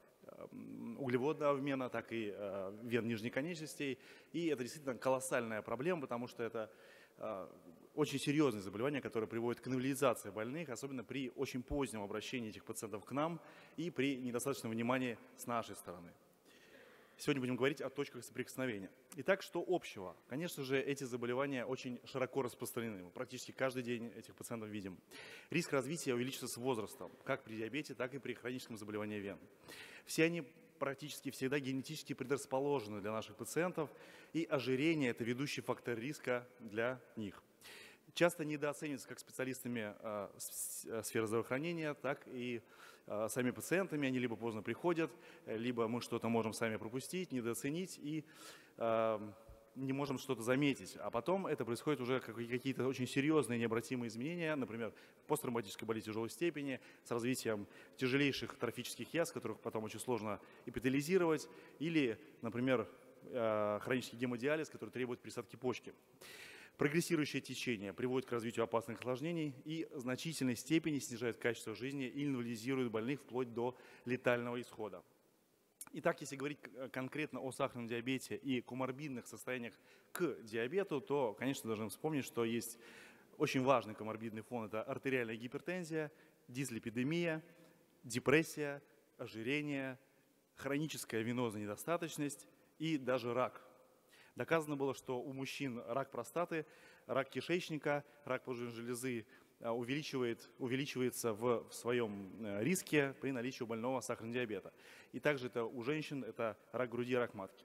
углеводного обмена, так и э, вен нижних конечностей. И это действительно колоссальная проблема, потому что это э, очень серьезное заболевание, которое приводит к инвалидизации больных, особенно при очень позднем обращении этих пациентов к нам и при недостаточном внимании с нашей стороны. Сегодня будем говорить о точках соприкосновения. Итак, что общего? Конечно же, эти заболевания очень широко распространены. Мы практически каждый день этих пациентов видим. Риск развития увеличится с возрастом, как при диабете, так и при хроническом заболевании вен. Все они практически всегда генетически предрасположены для наших пациентов, и ожирение – это ведущий фактор риска для них. Часто недооценивается как специалистами э, сферы здравоохранения, так и э, сами пациентами. Они либо поздно приходят, либо мы что-то можем сами пропустить, недооценить и э, не можем что-то заметить. А потом это происходит уже как какие-то очень серьезные необратимые изменения, например, посттравматическая болезнь тяжелой степени с развитием тяжелейших трофических язв, которых потом очень сложно эпителизировать, или, например, э, хронический гемодиализ, который требует пересадки почки. Прогрессирующее течение приводит к развитию опасных осложнений и в значительной степени снижает качество жизни и инвалидизирует больных вплоть до летального исхода. Итак, если говорить конкретно о сахарном диабете и коморбидных состояниях к диабету, то, конечно, должны вспомнить, что есть очень важный коморбидный фон. Это артериальная гипертензия, дислипидемия, депрессия, ожирение, хроническая венозная недостаточность и даже рак. Доказано было, что у мужчин рак простаты, рак кишечника, рак поджелудочной железы увеличивает, увеличивается в своем риске при наличии у больного сахарного диабета. И также это у женщин это рак груди и рак матки.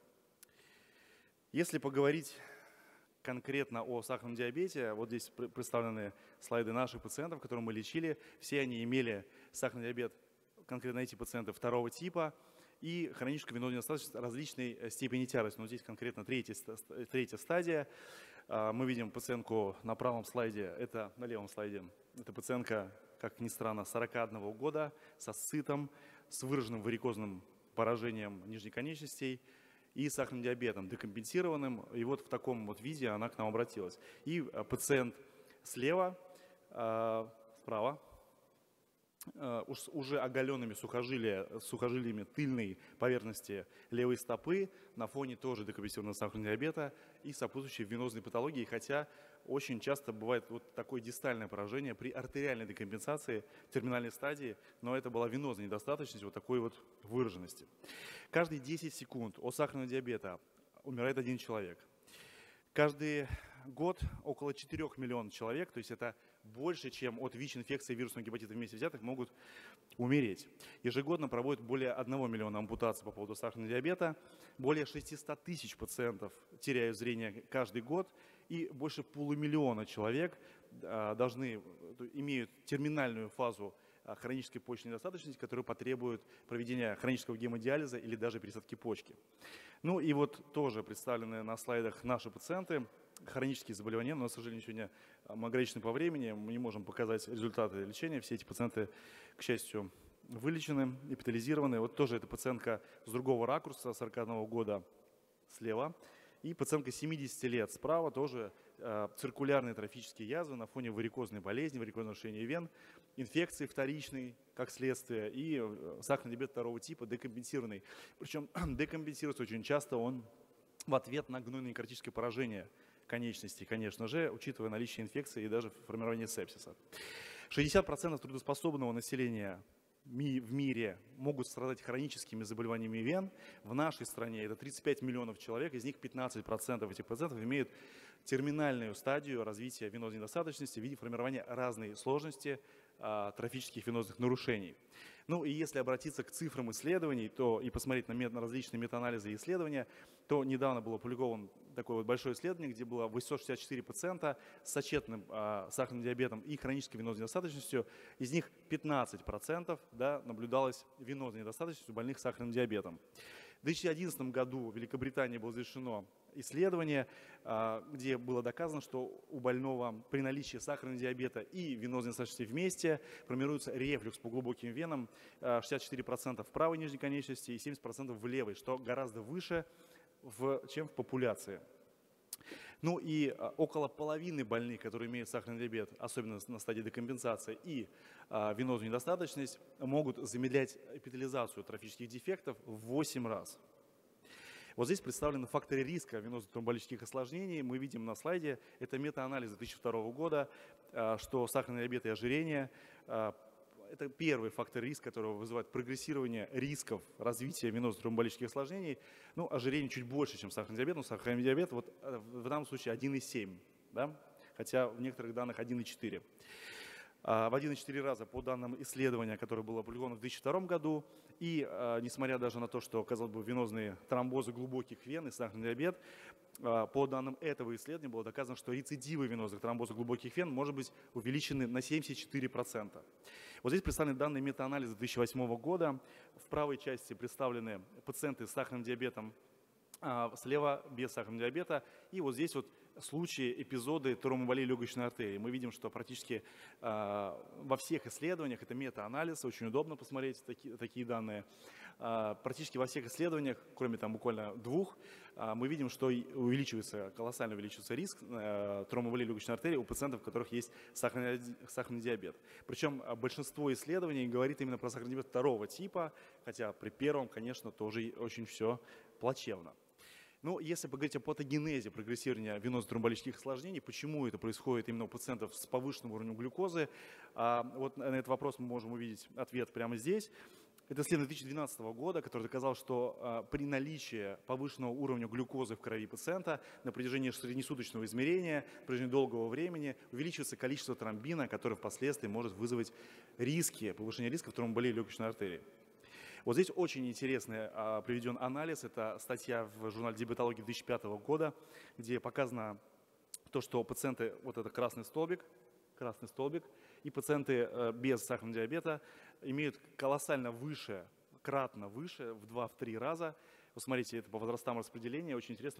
Если поговорить конкретно о сахарном диабете, вот здесь представлены слайды наших пациентов, которых мы лечили. Все они имели сахарный диабет, конкретно эти пациенты второго типа, и хроническую венозную недостаточность различной степени тяжести. Но здесь конкретно третья, третья стадия. Мы видим пациентку на правом слайде, это на левом слайде. Это пациентка, как ни странно, сорока одного года, со сцитом, с выраженным варикозным поражением нижних конечностей. и сахарным диабетом декомпенсированным. И вот в таком вот виде она к нам обратилась. И пациент слева, справа, уже оголенными сухожилия, сухожилиями тыльной поверхности левой стопы на фоне тоже декомпенсированного сахарного диабета и сопутствующей венозной патологии, хотя очень часто бывает вот такое дистальное поражение при артериальной декомпенсации в терминальной стадии, но это была венозная недостаточность вот такой вот выраженности. Каждые десять секунд от сахарного диабета умирает один человек. Каждый год около четырёх миллионов человек, то есть это больше, чем от ВИЧ-инфекции и вирусного гепатита вместе взятых, могут умереть. Ежегодно проводят более одного миллиона ампутаций по поводу сахарного диабета, более шестисот тысяч пациентов теряют зрение каждый год, и больше полумиллиона человек должны, имеют терминальную фазу хронической почечной недостаточности, которая потребует проведения хронического гемодиализа или даже пересадки почки. Ну и вот тоже представлены на слайдах наши пациенты, хронические заболевания, но, к сожалению, сегодня мы ограничены по времени, мы не можем показать результаты лечения. Все эти пациенты, к счастью, вылечены, эпитализированы. Вот тоже эта пациентка с другого ракурса, сорока одного года слева. И пациентка семидесяти лет справа, тоже э, циркулярные трофические язвы на фоне варикозной болезни, варикозного нарушения вен, инфекции вторичной, как следствие, и сахарный диабет второго типа декомпенсированный. Причем декомпенсируется очень часто он в ответ на гнойно-некротическое поражение конечностей, конечно же, учитывая наличие инфекции и даже формирование сепсиса. шестьдесят процентов трудоспособного населения в мире могут страдать хроническими заболеваниями вен. В нашей стране это тридцать пять миллионов человек, из них пятнадцать процентов этих пациентов имеют терминальную стадию развития венозной недостаточности в виде формирования разной сложности а, трофических венозных нарушений. Ну и если обратиться к цифрам исследований, то и посмотреть на, мет, на различные метаанализы и исследования, то недавно было опубликовано такое вот большое исследование, где было восемьсот шестьдесят четыре пациента с сочетанным а, сахарным диабетом и хронической венозной недостаточностью. Из них пятнадцать процентов да, наблюдалась венозная недостаточность у больных с сахарным диабетом. В две тысячи одиннадцатом году в Великобритании было завершено исследование, где было доказано, что у больного при наличии сахарного диабета и венозной недостаточности вместе формируется рефлюкс по глубоким венам, шестьдесят четыре процента в правой нижней конечности и семьдесят процентов в левой, что гораздо выше, в, чем в популяции. Ну и около половины больных, которые имеют сахарный диабет, особенно на стадии декомпенсации, и а, венозную недостаточность, могут замедлять эпителизацию трофических дефектов в восемь раз. Вот здесь представлены факторы риска венозно-тромболитических осложнений. Мы видим на слайде, это метаанализ две тысячи второго года, а, что сахарный диабет и ожирение а, это первый фактор риска, который вызывает прогрессирование рисков развития венозно-тромболитических осложнений. Ну, ожирение чуть больше, чем сахарный диабет, но сахарный диабет вот в данном случае один и семь, да? Хотя в некоторых данных один и четыре. В один и четыре раза по данным исследования, которое было опубликовано в две тысячи втором году. И несмотря даже на то, что, казалось бы, венозные тромбозы глубоких вен и сахарный диабет, по данным этого исследования было доказано, что рецидивы венозных тромбозов глубоких вен может быть увеличены на семьдесят четыре процента. Вот здесь представлены данные метаанализа две тысячи восьмого года. В правой части представлены пациенты с сахарным диабетом, слева без сахарного диабета. И вот здесь вот случаи, эпизоды тромбоэмболии легочной артерии. Мы видим, что практически э, во всех исследованиях, это метаанализ, очень удобно посмотреть таки, такие данные, э, практически во всех исследованиях, кроме там буквально двух, э, мы видим, что увеличивается, колоссально увеличивается риск э, тромбоэмболии легочной артерии у пациентов, у которых есть сахарный, сахарный диабет. Причем большинство исследований говорит именно про сахарный диабет второго типа, хотя при первом, конечно, тоже очень все плачевно. Но если поговорить о патогенезе прогрессирования венозно-тромболитических осложнений, почему это происходит именно у пациентов с повышенным уровнем глюкозы, вот на этот вопрос мы можем увидеть ответ прямо здесь. Это исследование две тысячи двенадцатого года, которое доказало, что при наличии повышенного уровня глюкозы в крови пациента на протяжении среднесуточного измерения, на протяжении долгого времени увеличивается количество тромбина, которое впоследствии может вызвать риски, повышение рисков тромбоэмболии легочной артерии. Вот здесь очень интересный а, приведен анализ. Это статья в журнале «Диабетология» две тысячи пятого года, где показано то, что пациенты, вот это красный столбик, красный столбик, и пациенты а, без сахарного диабета имеют колоссально выше, кратно выше, в два-три раза. Вы смотрите, это по возрастам распределения, очень интересно,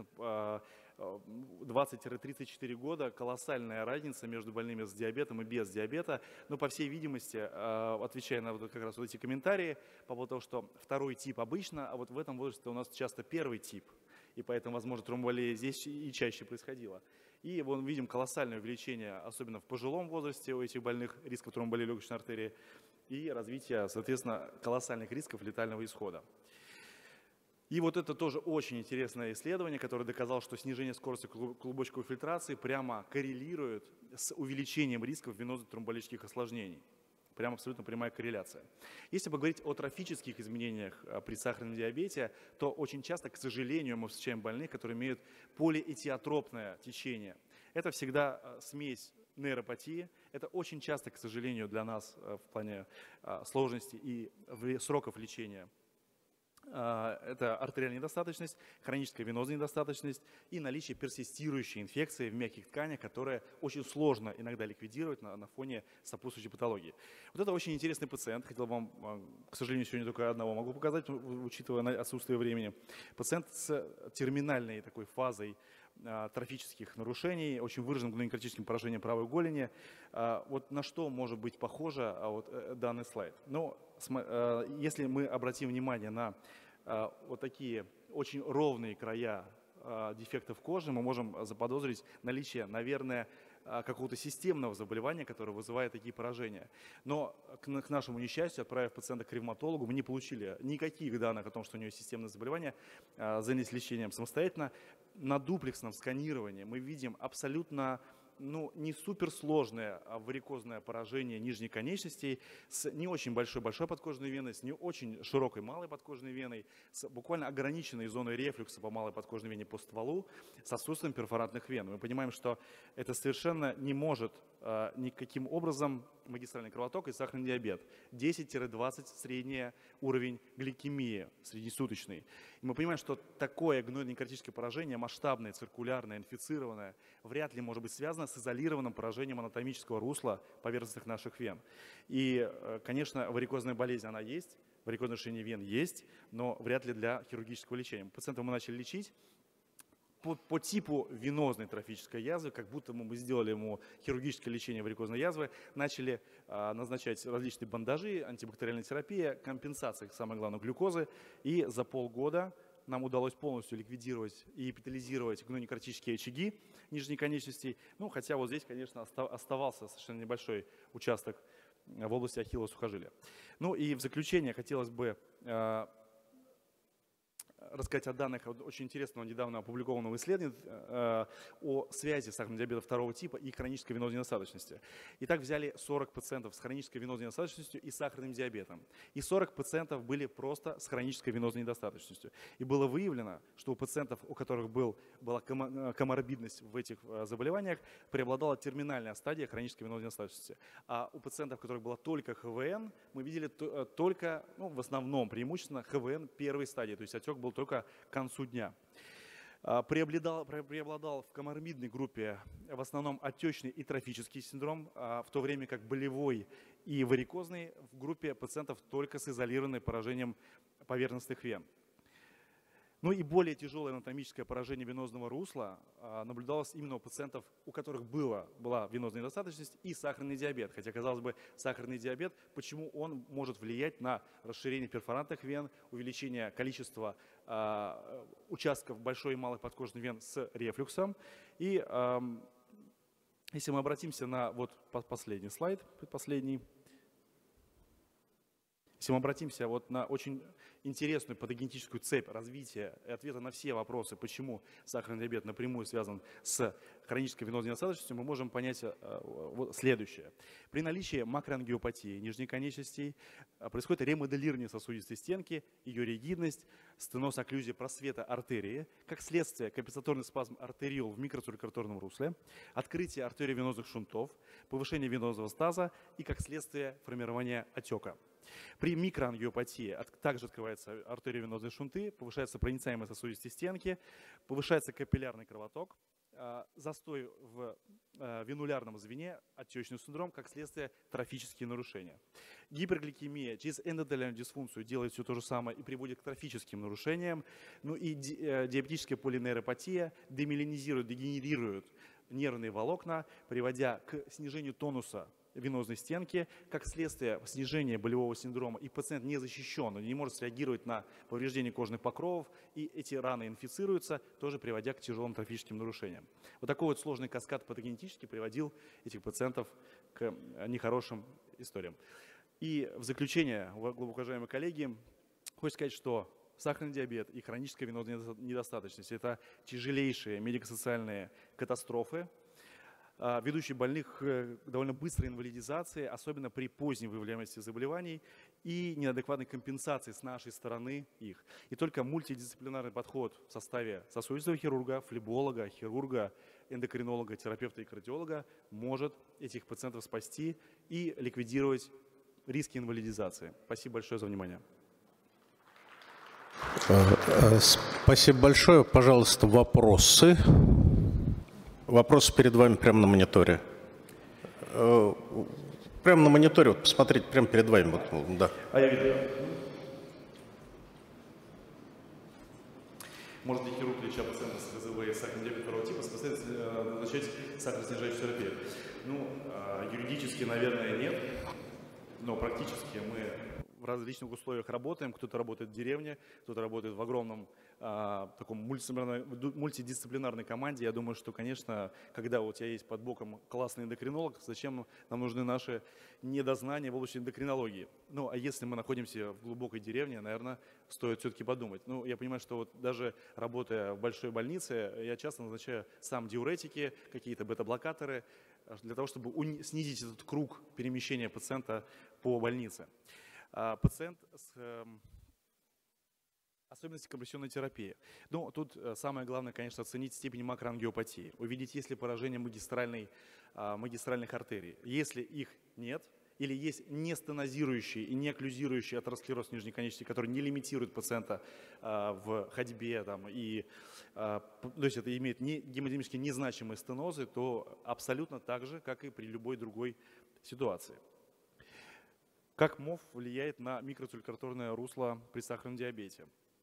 двадцать-тридцать четыре года, колоссальная разница между больными с диабетом и без диабета. Но, по всей видимости, отвечая на вот как раз вот эти комментарии, по поводу того, что второй тип обычно, а вот в этом возрасте у нас часто первый тип. и поэтому, возможно, тромбоэмболия здесь и чаще происходила. И вон видим колоссальное увеличение, особенно в пожилом возрасте у этих больных, рисков тромбоэмболии легочной артерии и развитие, соответственно, колоссальных рисков летального исхода. И вот это тоже очень интересное исследование, которое доказало, что снижение скорости клубочковой фильтрации прямо коррелирует с увеличением рисков венозных тромболитических осложнений. Прямо абсолютно прямая корреляция. Если поговорить о трофических изменениях при сахарном диабете, то очень часто, к сожалению, мы встречаем больных, которые имеют полиэтиотропное течение. Это всегда смесь нейропатии. Это очень часто, к сожалению, для нас в плане сложности и сроков лечения. Это артериальная недостаточность, хроническая венозная недостаточность и наличие персистирующей инфекции в мягких тканях, которая очень сложно иногда ликвидировать на, на фоне сопутствующей патологии. Вот это очень интересный пациент. Хотел вам, к сожалению, сегодня только одного могу показать, учитывая отсутствие времени. Пациент с терминальной такой фазой трофических нарушений, очень выраженным гнойно-некротическим поражением правой голени. Вот на что может быть похоже вот данный слайд? Ну, если мы обратим внимание на вот такие очень ровные края дефектов кожи, мы можем заподозрить наличие, наверное, какого-то системного заболевания, которое вызывает такие поражения. Но, к нашему несчастью, отправив пациента к ревматологу, мы не получили никаких данных о том, что у него системное заболевание, занялись лечением самостоятельно. На дуплексном сканировании мы видим абсолютно ну, не суперсложное варикозное поражение нижней конечностей с не очень большой-большой подкожной веной, с не очень широкой малой подкожной веной, с буквально ограниченной зоной рефлюкса по малой подкожной вене по стволу, с отсутствием перфоратных вен. Мы понимаем, что это совершенно не может э, никаким образом магистральный кровоток и сахарный диабет. десять-двадцать средний уровень гликемии среднесуточный. И мы понимаем, что такое гнойно-некротическое поражение, масштабное, циркулярное, инфицированное, вряд ли может быть связано с изолированным поражением анатомического русла поверхностных наших вен. И, конечно, варикозная болезнь, она есть, варикозное нарушение вен есть, но вряд ли для хирургического лечения. Пациента мы начали лечить. По, по типу венозной трофической язвы, как будто мы сделали ему хирургическое лечение варикозной язвы, начали а, назначать различные бандажи, антибактериальная терапия, компенсация, самое главное, глюкозы. И за полгода нам удалось полностью ликвидировать и эпителизировать гнойно-некротические очаги нижней конечностей. Ну, хотя вот здесь, конечно, оставался совершенно небольшой участок в области ахиллова сухожилия. Ну и в заключение хотелось бы а, рассказать о данных очень интересного недавно опубликованного исследования э, о связи сахарного диабета второго типа и хронической венозной недостаточности. Итак, взяли сорок пациентов с хронической венозной недостаточностью и сахарным диабетом. И сорок пациентов были просто с хронической венозной недостаточностью. И было выявлено, что у пациентов, у которых был, была коморбидность в этих заболеваниях, преобладала терминальная стадия хронической венозной недостаточности. А у пациентов, у которых была только ХВН, мы видели только, ну, в основном преимущественно ХВН первой стадии, то есть отек был только к концу дня. Преобладал, преобладал в коморбидной группе в основном отечный и трофический синдром, в то время как болевой и варикозный в группе пациентов только с изолированным поражением поверхностных вен. Ну и более тяжелое анатомическое поражение венозного русла наблюдалось именно у пациентов, у которых было, была венозная недостаточность и сахарный диабет. Хотя, казалось бы, сахарный диабет, почему он может влиять на расширение перфорантных вен, увеличение количества э, участков большой и малой подкожной вен с рефлюксом. И э, если мы обратимся на вот последний слайд, предпоследний. Если мы обратимся вот на очень интересную патогенетическую цепь развития и ответа на все вопросы, почему сахарный диабет напрямую связан с хронической венозной недостаточностью, мы можем понять вот следующее. При наличии макроангиопатии нижней конечностей происходит ремоделирование сосудистой стенки, ее ригидность, стеноз окклюзия просвета артерии, как следствие компенсаторный спазм артериол в микроциркуляторном русле, открытие артериовенозных шунтов, повышение венозного стаза и как следствие формирования отека. При микроангиопатии также открываются артериовенозные шунты, повышается проницаемость сосудистой стенки, повышается капиллярный кровоток, застой в венулярном звене, отечный синдром, как следствие трофические нарушения. Гипергликемия через эндотелиальную дисфункцию делает все то же самое и приводит к трофическим нарушениям. Ну и диабетическая полинейропатия демиелинизирует, дегенерирует нервные волокна, приводя к снижению тонуса венозной стенки, как следствие снижения болевого синдрома, и пациент не защищен, он не может среагировать на повреждение кожных покровов, и эти раны инфицируются, тоже приводя к тяжелым трофическим нарушениям. Вот такой вот сложный каскад патогенетически приводил этих пациентов к нехорошим историям. И в заключение, глубоко уважаемые коллеги, хочу сказать, что сахарный диабет и хроническая венозная недостаточность – это тяжелейшие медико-социальные катастрофы, ведущие больных к довольно быстрой инвалидизации, особенно при поздней выявляемости заболеваний и неадекватной компенсации с нашей стороны их. И только мультидисциплинарный подход в составе сосудистого хирурга, флеболога, хирурга, эндокринолога, терапевта и кардиолога может этих пациентов спасти и ликвидировать риски инвалидизации. Спасибо большое за внимание. Спасибо большое. Пожалуйста, вопросы. Вопрос перед вами прямо на мониторе. Прямо на мониторе, вот посмотрите, прямо перед вами. Вот, да. А я видел. Может ли хирург, леча пациента с ХЗВ и сахарным диабетом второго типа, самостоятельно назначать сахароснижающую терапию? Ну, юридически, наверное, нет, но практически мы в различных условиях работаем. Кто-то работает в деревне, кто-то работает в огромном а, таком мультидисциплинарной, мультидисциплинарной команде. Я думаю, что, конечно, когда у тебя есть под боком классный эндокринолог, зачем нам нужны наши недознания в области эндокринологии? Ну, а если мы находимся в глубокой деревне, наверное, стоит все-таки подумать. Ну, я понимаю, что вот даже работая в большой больнице, я часто назначаю сам диуретики, какие-то бета-блокаторы, для того, чтобы снизить этот круг перемещения пациента по больнице. Пациент с э, особенностью компрессионной терапии. Ну, тут самое главное, конечно, оценить степень макроангиопатии, увидеть, есть ли поражение магистральной, э, магистральных артерий. Если их нет, или есть не стенозирующий и не окклюзирующий атеросклероз нижней конечности, который не лимитирует пациента э, в ходьбе, там, и, э, то есть это имеет не, гемодинамически незначимые стенозы, то абсолютно так же, как и при любой другой ситуации. Как МОФ влияет на микроциркуляторное русло при сахарном диабете?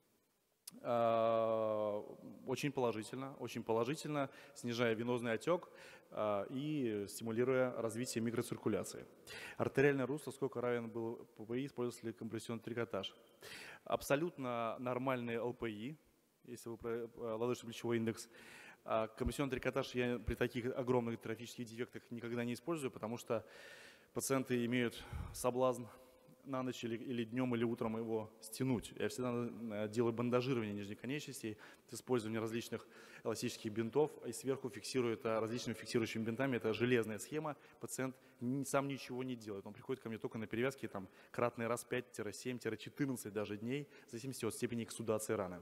Очень положительно, очень положительно, снижая венозный отек и стимулируя развитие микроциркуляции. Артериальное русло сколько равен был ППИ, использовался ли компрессионный трикотаж? Абсолютно нормальный ЛПИ, если вы про лодыжно-плечевой индекс. Компрессионный трикотаж я при таких огромных трофических дефектах никогда не использую, потому что пациенты имеют соблазн на ночь или, или днем, или утром его стянуть. Я всегда делаю бандажирование нижней конечности с использованием различных эластических бинтов и сверху фиксирую это различными фиксирующими бинтами. Это железная схема. Пациент сам ничего не делает. Он приходит ко мне только на перевязке там, кратный раз пять-семь-четырнадцать даже дней, в зависимости от степени эксудации раны.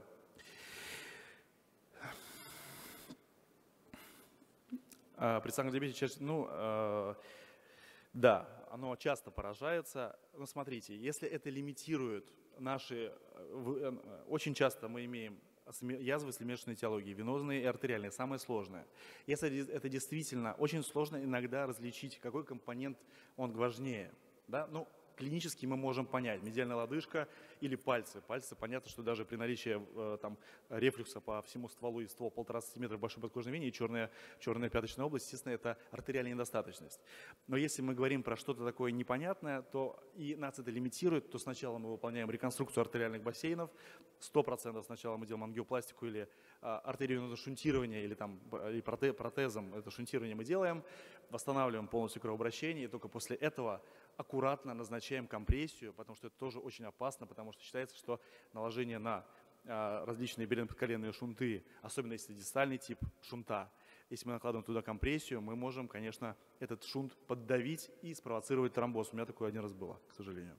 При сахарном диабете, ну, да, оно часто поражается, но смотрите, если это лимитирует наши, очень часто мы имеем язвы смешанной этиологии, венозные и артериальные, самое сложное. Если это действительно очень сложно иногда различить, какой компонент он важнее, да, ну, клинически мы можем понять, медиальная лодыжка или пальцы. Пальцы, понятно, что даже при наличии э, там, рефлюкса по всему стволу и ствол полтора сантиметра большой подкожной вене и черная, черная пяточная область, естественно, это артериальная недостаточность. Но если мы говорим про что-то такое непонятное, то и нас это лимитирует, то сначала мы выполняем реконструкцию артериальных бассейнов, сто процентов сначала мы делаем ангиопластику или а, артериальное шунтирование, или, там, или проте, протезом это шунтирование мы делаем, восстанавливаем полностью кровообращение, и только после этого аккуратно назначаем компрессию, потому что это тоже очень опасно, потому что считается, что наложение на а, различные бедренно-подколенные шунты, особенно если дистальный тип шунта, если мы накладываем туда компрессию, мы можем, конечно, этот шунт поддавить и спровоцировать тромбоз. У меня такое один раз было, к сожалению.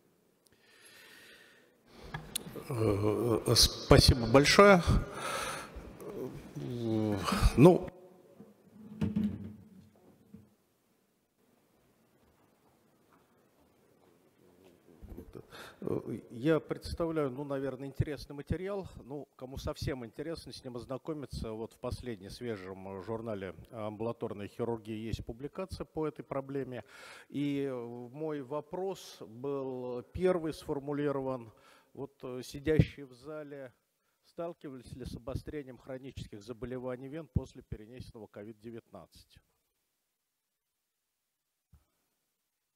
Спасибо большое. Ну, я представляю, ну, наверное, интересный материал. Ну, кому совсем интересно с ним ознакомиться, вот в последнем свежем журнале «Амбулаторная хирургия» есть публикация по этой проблеме. И мой вопрос был первый сформулирован. Вот сидящие в зале сталкивались ли с обострением хронических заболеваний вен после перенесенного ковид девятнадцать?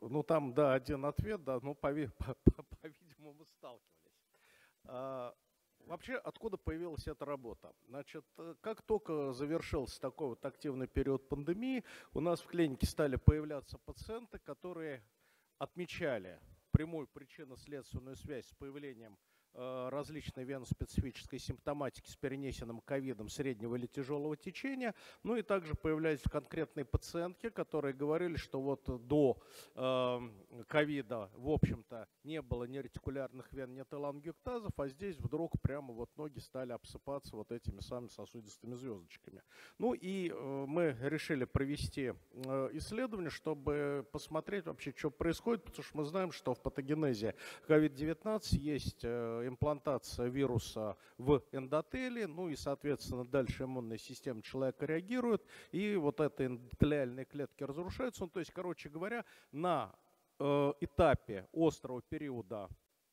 Ну там, да, один ответ, да, ну, по-видимому, сталкивались. Вообще, откуда появилась эта работа? Значит, как только завершился такой вот активный период пандемии, у нас в клинике стали появляться пациенты, которые отмечали прямую причинно-следственную связь с появлением различной веноспецифической симптоматики с перенесенным ковидом среднего или тяжелого течения. Ну и также появлялись конкретные пациентки, которые говорили, что вот до ковида, э, в общем-то, не было ни ретикулярных вен, ни телангиоктазов, а здесь вдруг прямо вот ноги стали обсыпаться вот этими самыми сосудистыми звездочками. Ну и э, мы решили провести э, исследование, чтобы посмотреть вообще, что происходит, потому что мы знаем, что в патогенезе ковид девятнадцать есть э, имплантация вируса в эндотелии, ну и, соответственно, дальше иммунная система человека реагирует, и вот это эндотелиальные клетки разрушаются. Ну, то есть, короче говоря, на э, этапе острого периода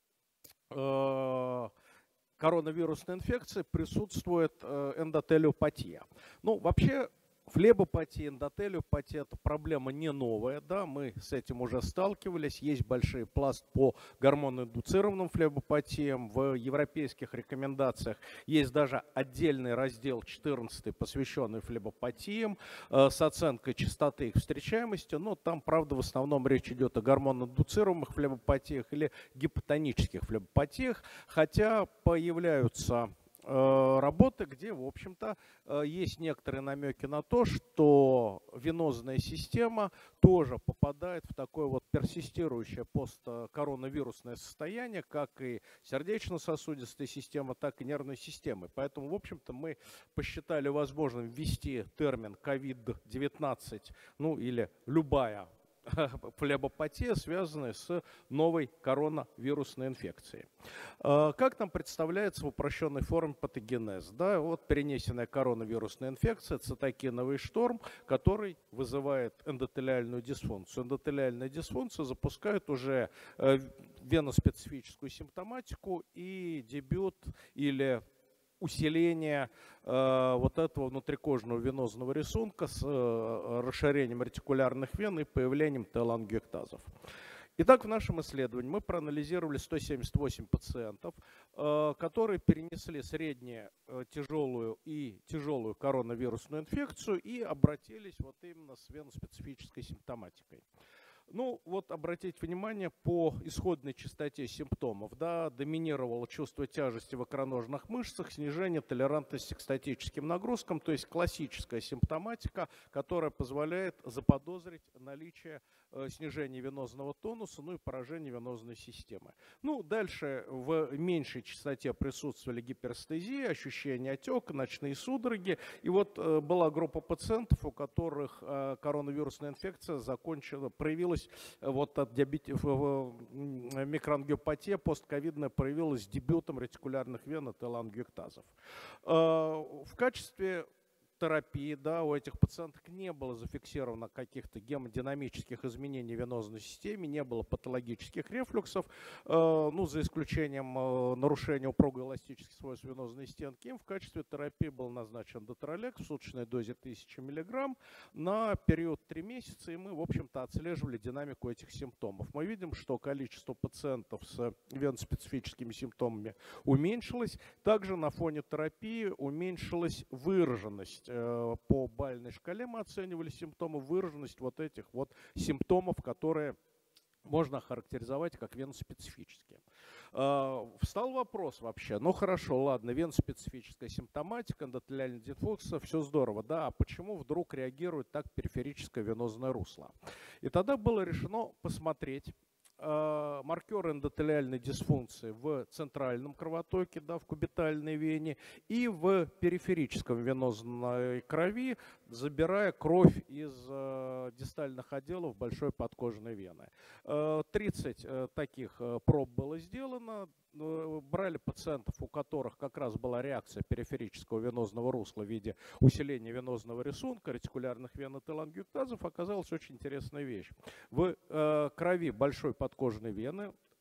э, коронавирусной инфекции присутствует э, эндотелиопатия. Ну, вообще, флебопатия, эндотелиопатия – это проблема не новая, да, мы с этим уже сталкивались. Есть большой пласт по гормоноиндуцированным флебопатиям. В европейских рекомендациях есть даже отдельный раздел четырнадцатый, посвященный флебопатиям, э, с оценкой частоты их встречаемости. Но там, правда, в основном речь идет о гормоноиндуцированных флебопатиях или гипотонических флебопатиях, хотя появляются работы, где, в общем-то, есть некоторые намеки на то, что венозная система тоже попадает в такое вот персистирующее посткоронавирусное состояние, как и сердечно-сосудистая система, так и нервная система. Поэтому, в общем-то, мы посчитали возможным ввести термин ковид девятнадцать, ну или любая флебопатия, связанная с новой коронавирусной инфекцией. Как нам представляется в упрощенной форме патогенез? Да, вот перенесенная коронавирусная инфекция, цитокиновый шторм, который вызывает эндотелиальную дисфункцию. Эндотелиальная дисфункция запускает уже веноспецифическую симптоматику и дебют или усиление э, вот этого внутрикожного венозного рисунка с э, расширением ретикулярных вен и появлением телангиоктазов. Итак, в нашем исследовании мы проанализировали сто семьдесят восемь пациентов, э, которые перенесли средне э, тяжелую и тяжелую коронавирусную инфекцию и обратились вот именно с веноспецифической симптоматикой. Ну, вот обратите внимание, по исходной частоте симптомов, да, доминировало чувство тяжести в икроножных мышцах, снижение толерантности к статическим нагрузкам, то есть классическая симптоматика, которая позволяет заподозрить наличие э, снижения венозного тонуса, ну и поражения венозной системы. Ну, дальше в меньшей частоте присутствовали гиперстезия, ощущение отека, ночные судороги. И вот э, была группа пациентов, у которых э, коронавирусная инфекция закончила, проявилась вот от диабетов, микроангиопатия постковидная проявилась с дебютом ретикулярных вен и телангиоктазов. В качестве терапии, да, у этих пациенток не было зафиксировано каких-то гемодинамических изменений в венозной системе, не было патологических рефлюксов, э, ну, за исключением э, нарушения упругоэластических свойств венозной стенки. Им в качестве терапии был назначен дотролек в суточной дозе тысяча миллиграмм на период три месяца, и мы, в общем-то, отслеживали динамику этих симптомов. Мы видим, что количество пациентов с веноспецифическими симптомами уменьшилось. Также на фоне терапии уменьшилась выраженность. По бальной шкале мы оценивали симптомы, выраженность вот этих вот симптомов, которые можно охарактеризовать как веноспецифические. Встал вопрос вообще, ну хорошо, ладно, веноспецифическая симптоматика, эндотелиальная дисфункция, все здорово, да, а почему вдруг реагирует так периферическое венозное русло? И тогда было решено посмотреть маркеры эндотелиальной дисфункции в центральном кровотоке, да, в кубитальной вене, и в периферическом венозной крови, забирая кровь из э, дистальных отделов большой подкожной вены. Э, тридцать э, таких э, проб было сделано. Э, брали пациентов, у которых как раз была реакция периферического венозного русла в виде усиления венозного рисунка, ретикулярных вен и телангиоктазов. Оказалась очень интересная вещь. В э, крови большой подкожной вены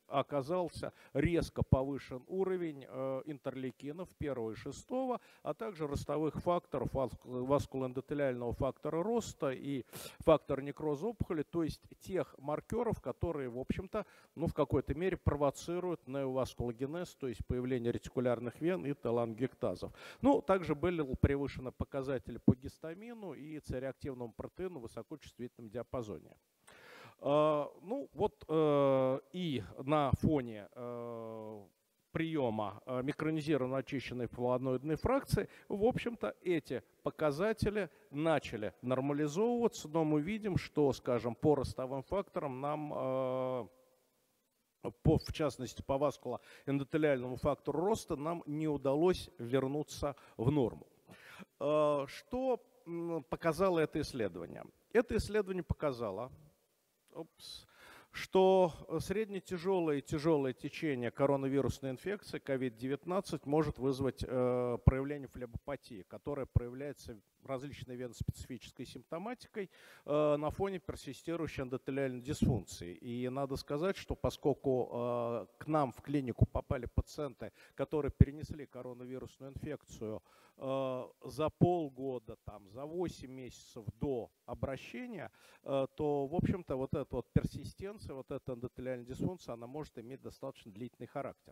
оказался резко повышен уровень э, интерлейкинов первого и шестого, а также ростовых факторов, васкулоэндотелиального фактора роста и фактора некроза опухоли, то есть тех маркеров, которые, в общем-то, ну, в какой-то мере провоцируют неоваскулогенез, то есть появление ретикулярных вен и телангиектазов. Ну, также были превышены показатели по гистамину и цереактивному протеину в высокочувствительном диапазоне. Uh, ну вот uh, и на фоне uh, приема uh, микронизированно очищенной флавоноидной фракции, в общем-то, эти показатели начали нормализовываться, но мы видим, что, скажем, по ростовым факторам нам, uh, по, в частности, по васкулоэндотелиальному фактору роста, нам не удалось вернуться в норму. Uh, что показало это исследование? Это исследование показало, Опс. что среднетяжелое и тяжелое течение коронавирусной инфекции ковид девятнадцать может вызвать э, проявление флебопатии, которая проявляется различной веноспецифической симптоматикой э, на фоне персистирующей эндотелиальной дисфункции. И надо сказать, что поскольку э, к нам в клинику попали пациенты, которые перенесли коронавирусную инфекцию э, за полгода, там, за восемь месяцев до обращения, э, то, в общем-то, вот эта вот персистенция, вот эта эндотелиальная дисфункция, она может иметь достаточно длительный характер.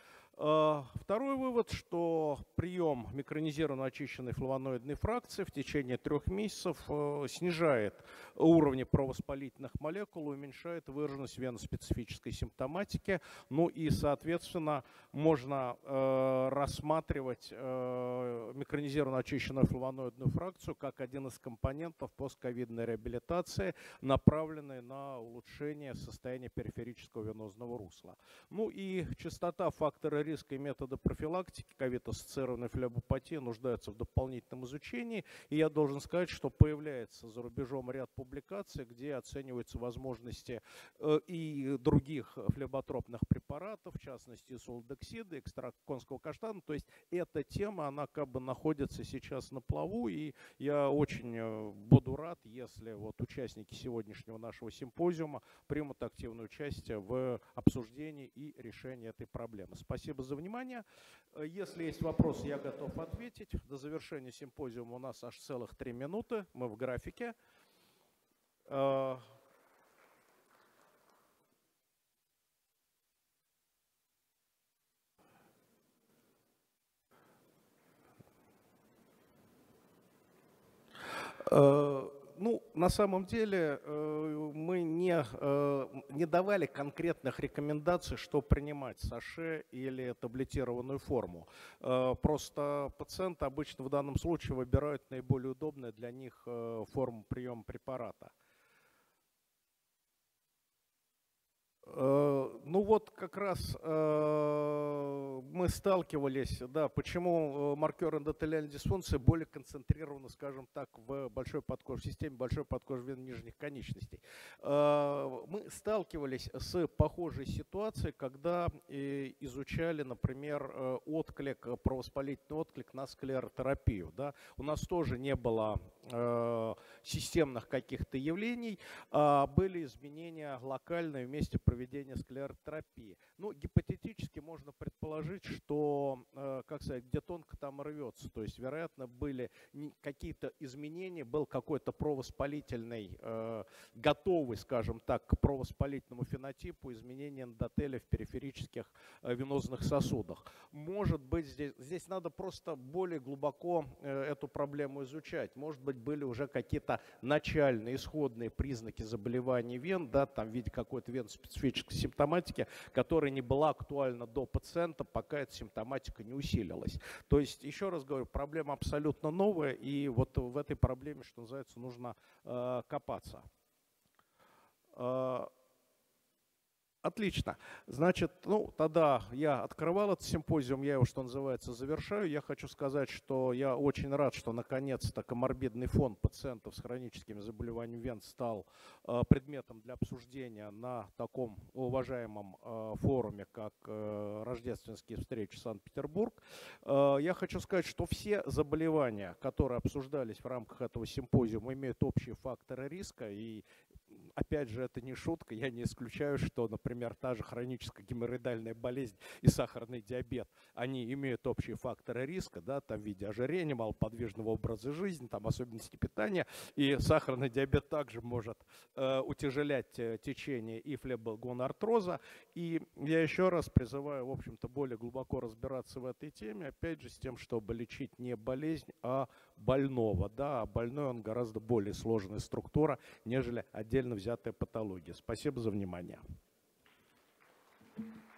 Второй вывод, что прием микронизированно очищенной флавоноидной фракции в течение трех месяцев снижает уровни провоспалительных молекул, уменьшает выраженность веноспецифической симптоматики. Ну и, соответственно, можно рассматривать микронизированно очищенную флавоноидную фракцию как один из компонентов постковидной реабилитации, направленной на улучшение состояния периферического венозного русла. Ну и частота фактора риска и методы профилактики ковид-ассоциированной флебопатии нуждаются в дополнительном изучении. И я должен сказать, что появляется за рубежом ряд публикаций, где оцениваются возможности э, и других флеботропных препаратов, в частности солодексида, экстракт конского каштана. То есть эта тема, она как бы находится сейчас на плаву, и я очень буду рад, если вот участники сегодняшнего нашего симпозиума примут активное участие в обсуждении и решении этой проблемы. Спасибо за внимание. Если есть вопросы, я готов ответить. До завершения симпозиума у нас аж целых три минуты. Мы в графике. Ну, на самом деле мы не, не давали конкретных рекомендаций, что принимать, саше или таблетированную форму. Просто пациенты обычно в данном случае выбирают наиболее удобную для них форму приема препарата. Ну вот как раз э, мы сталкивались, да, почему маркер эндотелиальной дисфункции более концентрирован, скажем так, в большой подкожной системе, большой подкожной вены нижних конечностей. Э, мы сталкивались с похожей ситуацией, когда э, изучали, например, отклик, провоспалительный отклик на склеротерапию. Да. У нас тоже не было э, системных каких-то явлений, а были изменения локальные вместе проведения проведения склеротерапии. Ну, гипотетически можно предположить, что, э, как сказать, где тонко там рвется. То есть, вероятно, были какие-то изменения, был какой-то провоспалительный, э, готовый, скажем так, к провоспалительному фенотипу изменения эндотеля в периферических э, венозных сосудах. Может быть, здесь, здесь надо просто более глубоко э, эту проблему изучать. Может быть, были уже какие-то начальные, исходные признаки заболеваний вен, да, там в виде какой-то веноспецифической симптоматики, которая не была актуальна до пациента, пока эта симптоматика не усилилась. То есть, еще раз говорю, проблема абсолютно новая, и вот в этой проблеме, что называется, нужно э, копаться. Э, Отлично. Значит, ну, тогда я открывал этот симпозиум, я его, что называется, завершаю. Я хочу сказать, что я очень рад, что наконец-то коморбидный фон пациентов с хроническими заболеваниями вен стал э, предметом для обсуждения на таком уважаемом э, форуме, как э, рождественские встречи Санкт-Петербург. Э, я хочу сказать, что все заболевания, которые обсуждались в рамках этого симпозиума, имеют общие факторы риска, и опять же, это не шутка, я не исключаю, что, например, та же хроническая геморроидальная болезнь и сахарный диабет, они имеют общие факторы риска, да, там в виде ожирения, малоподвижного образа жизни, там особенности питания, и сахарный диабет также может э, утяжелять э, течение и флебогонартроза. И я еще раз призываю, в общем-то, более глубоко разбираться в этой теме, опять же, с тем, чтобы лечить не болезнь, а больного, да, а больной он гораздо более сложная структура, нежели отдельно взятая патология. Спасибо за внимание.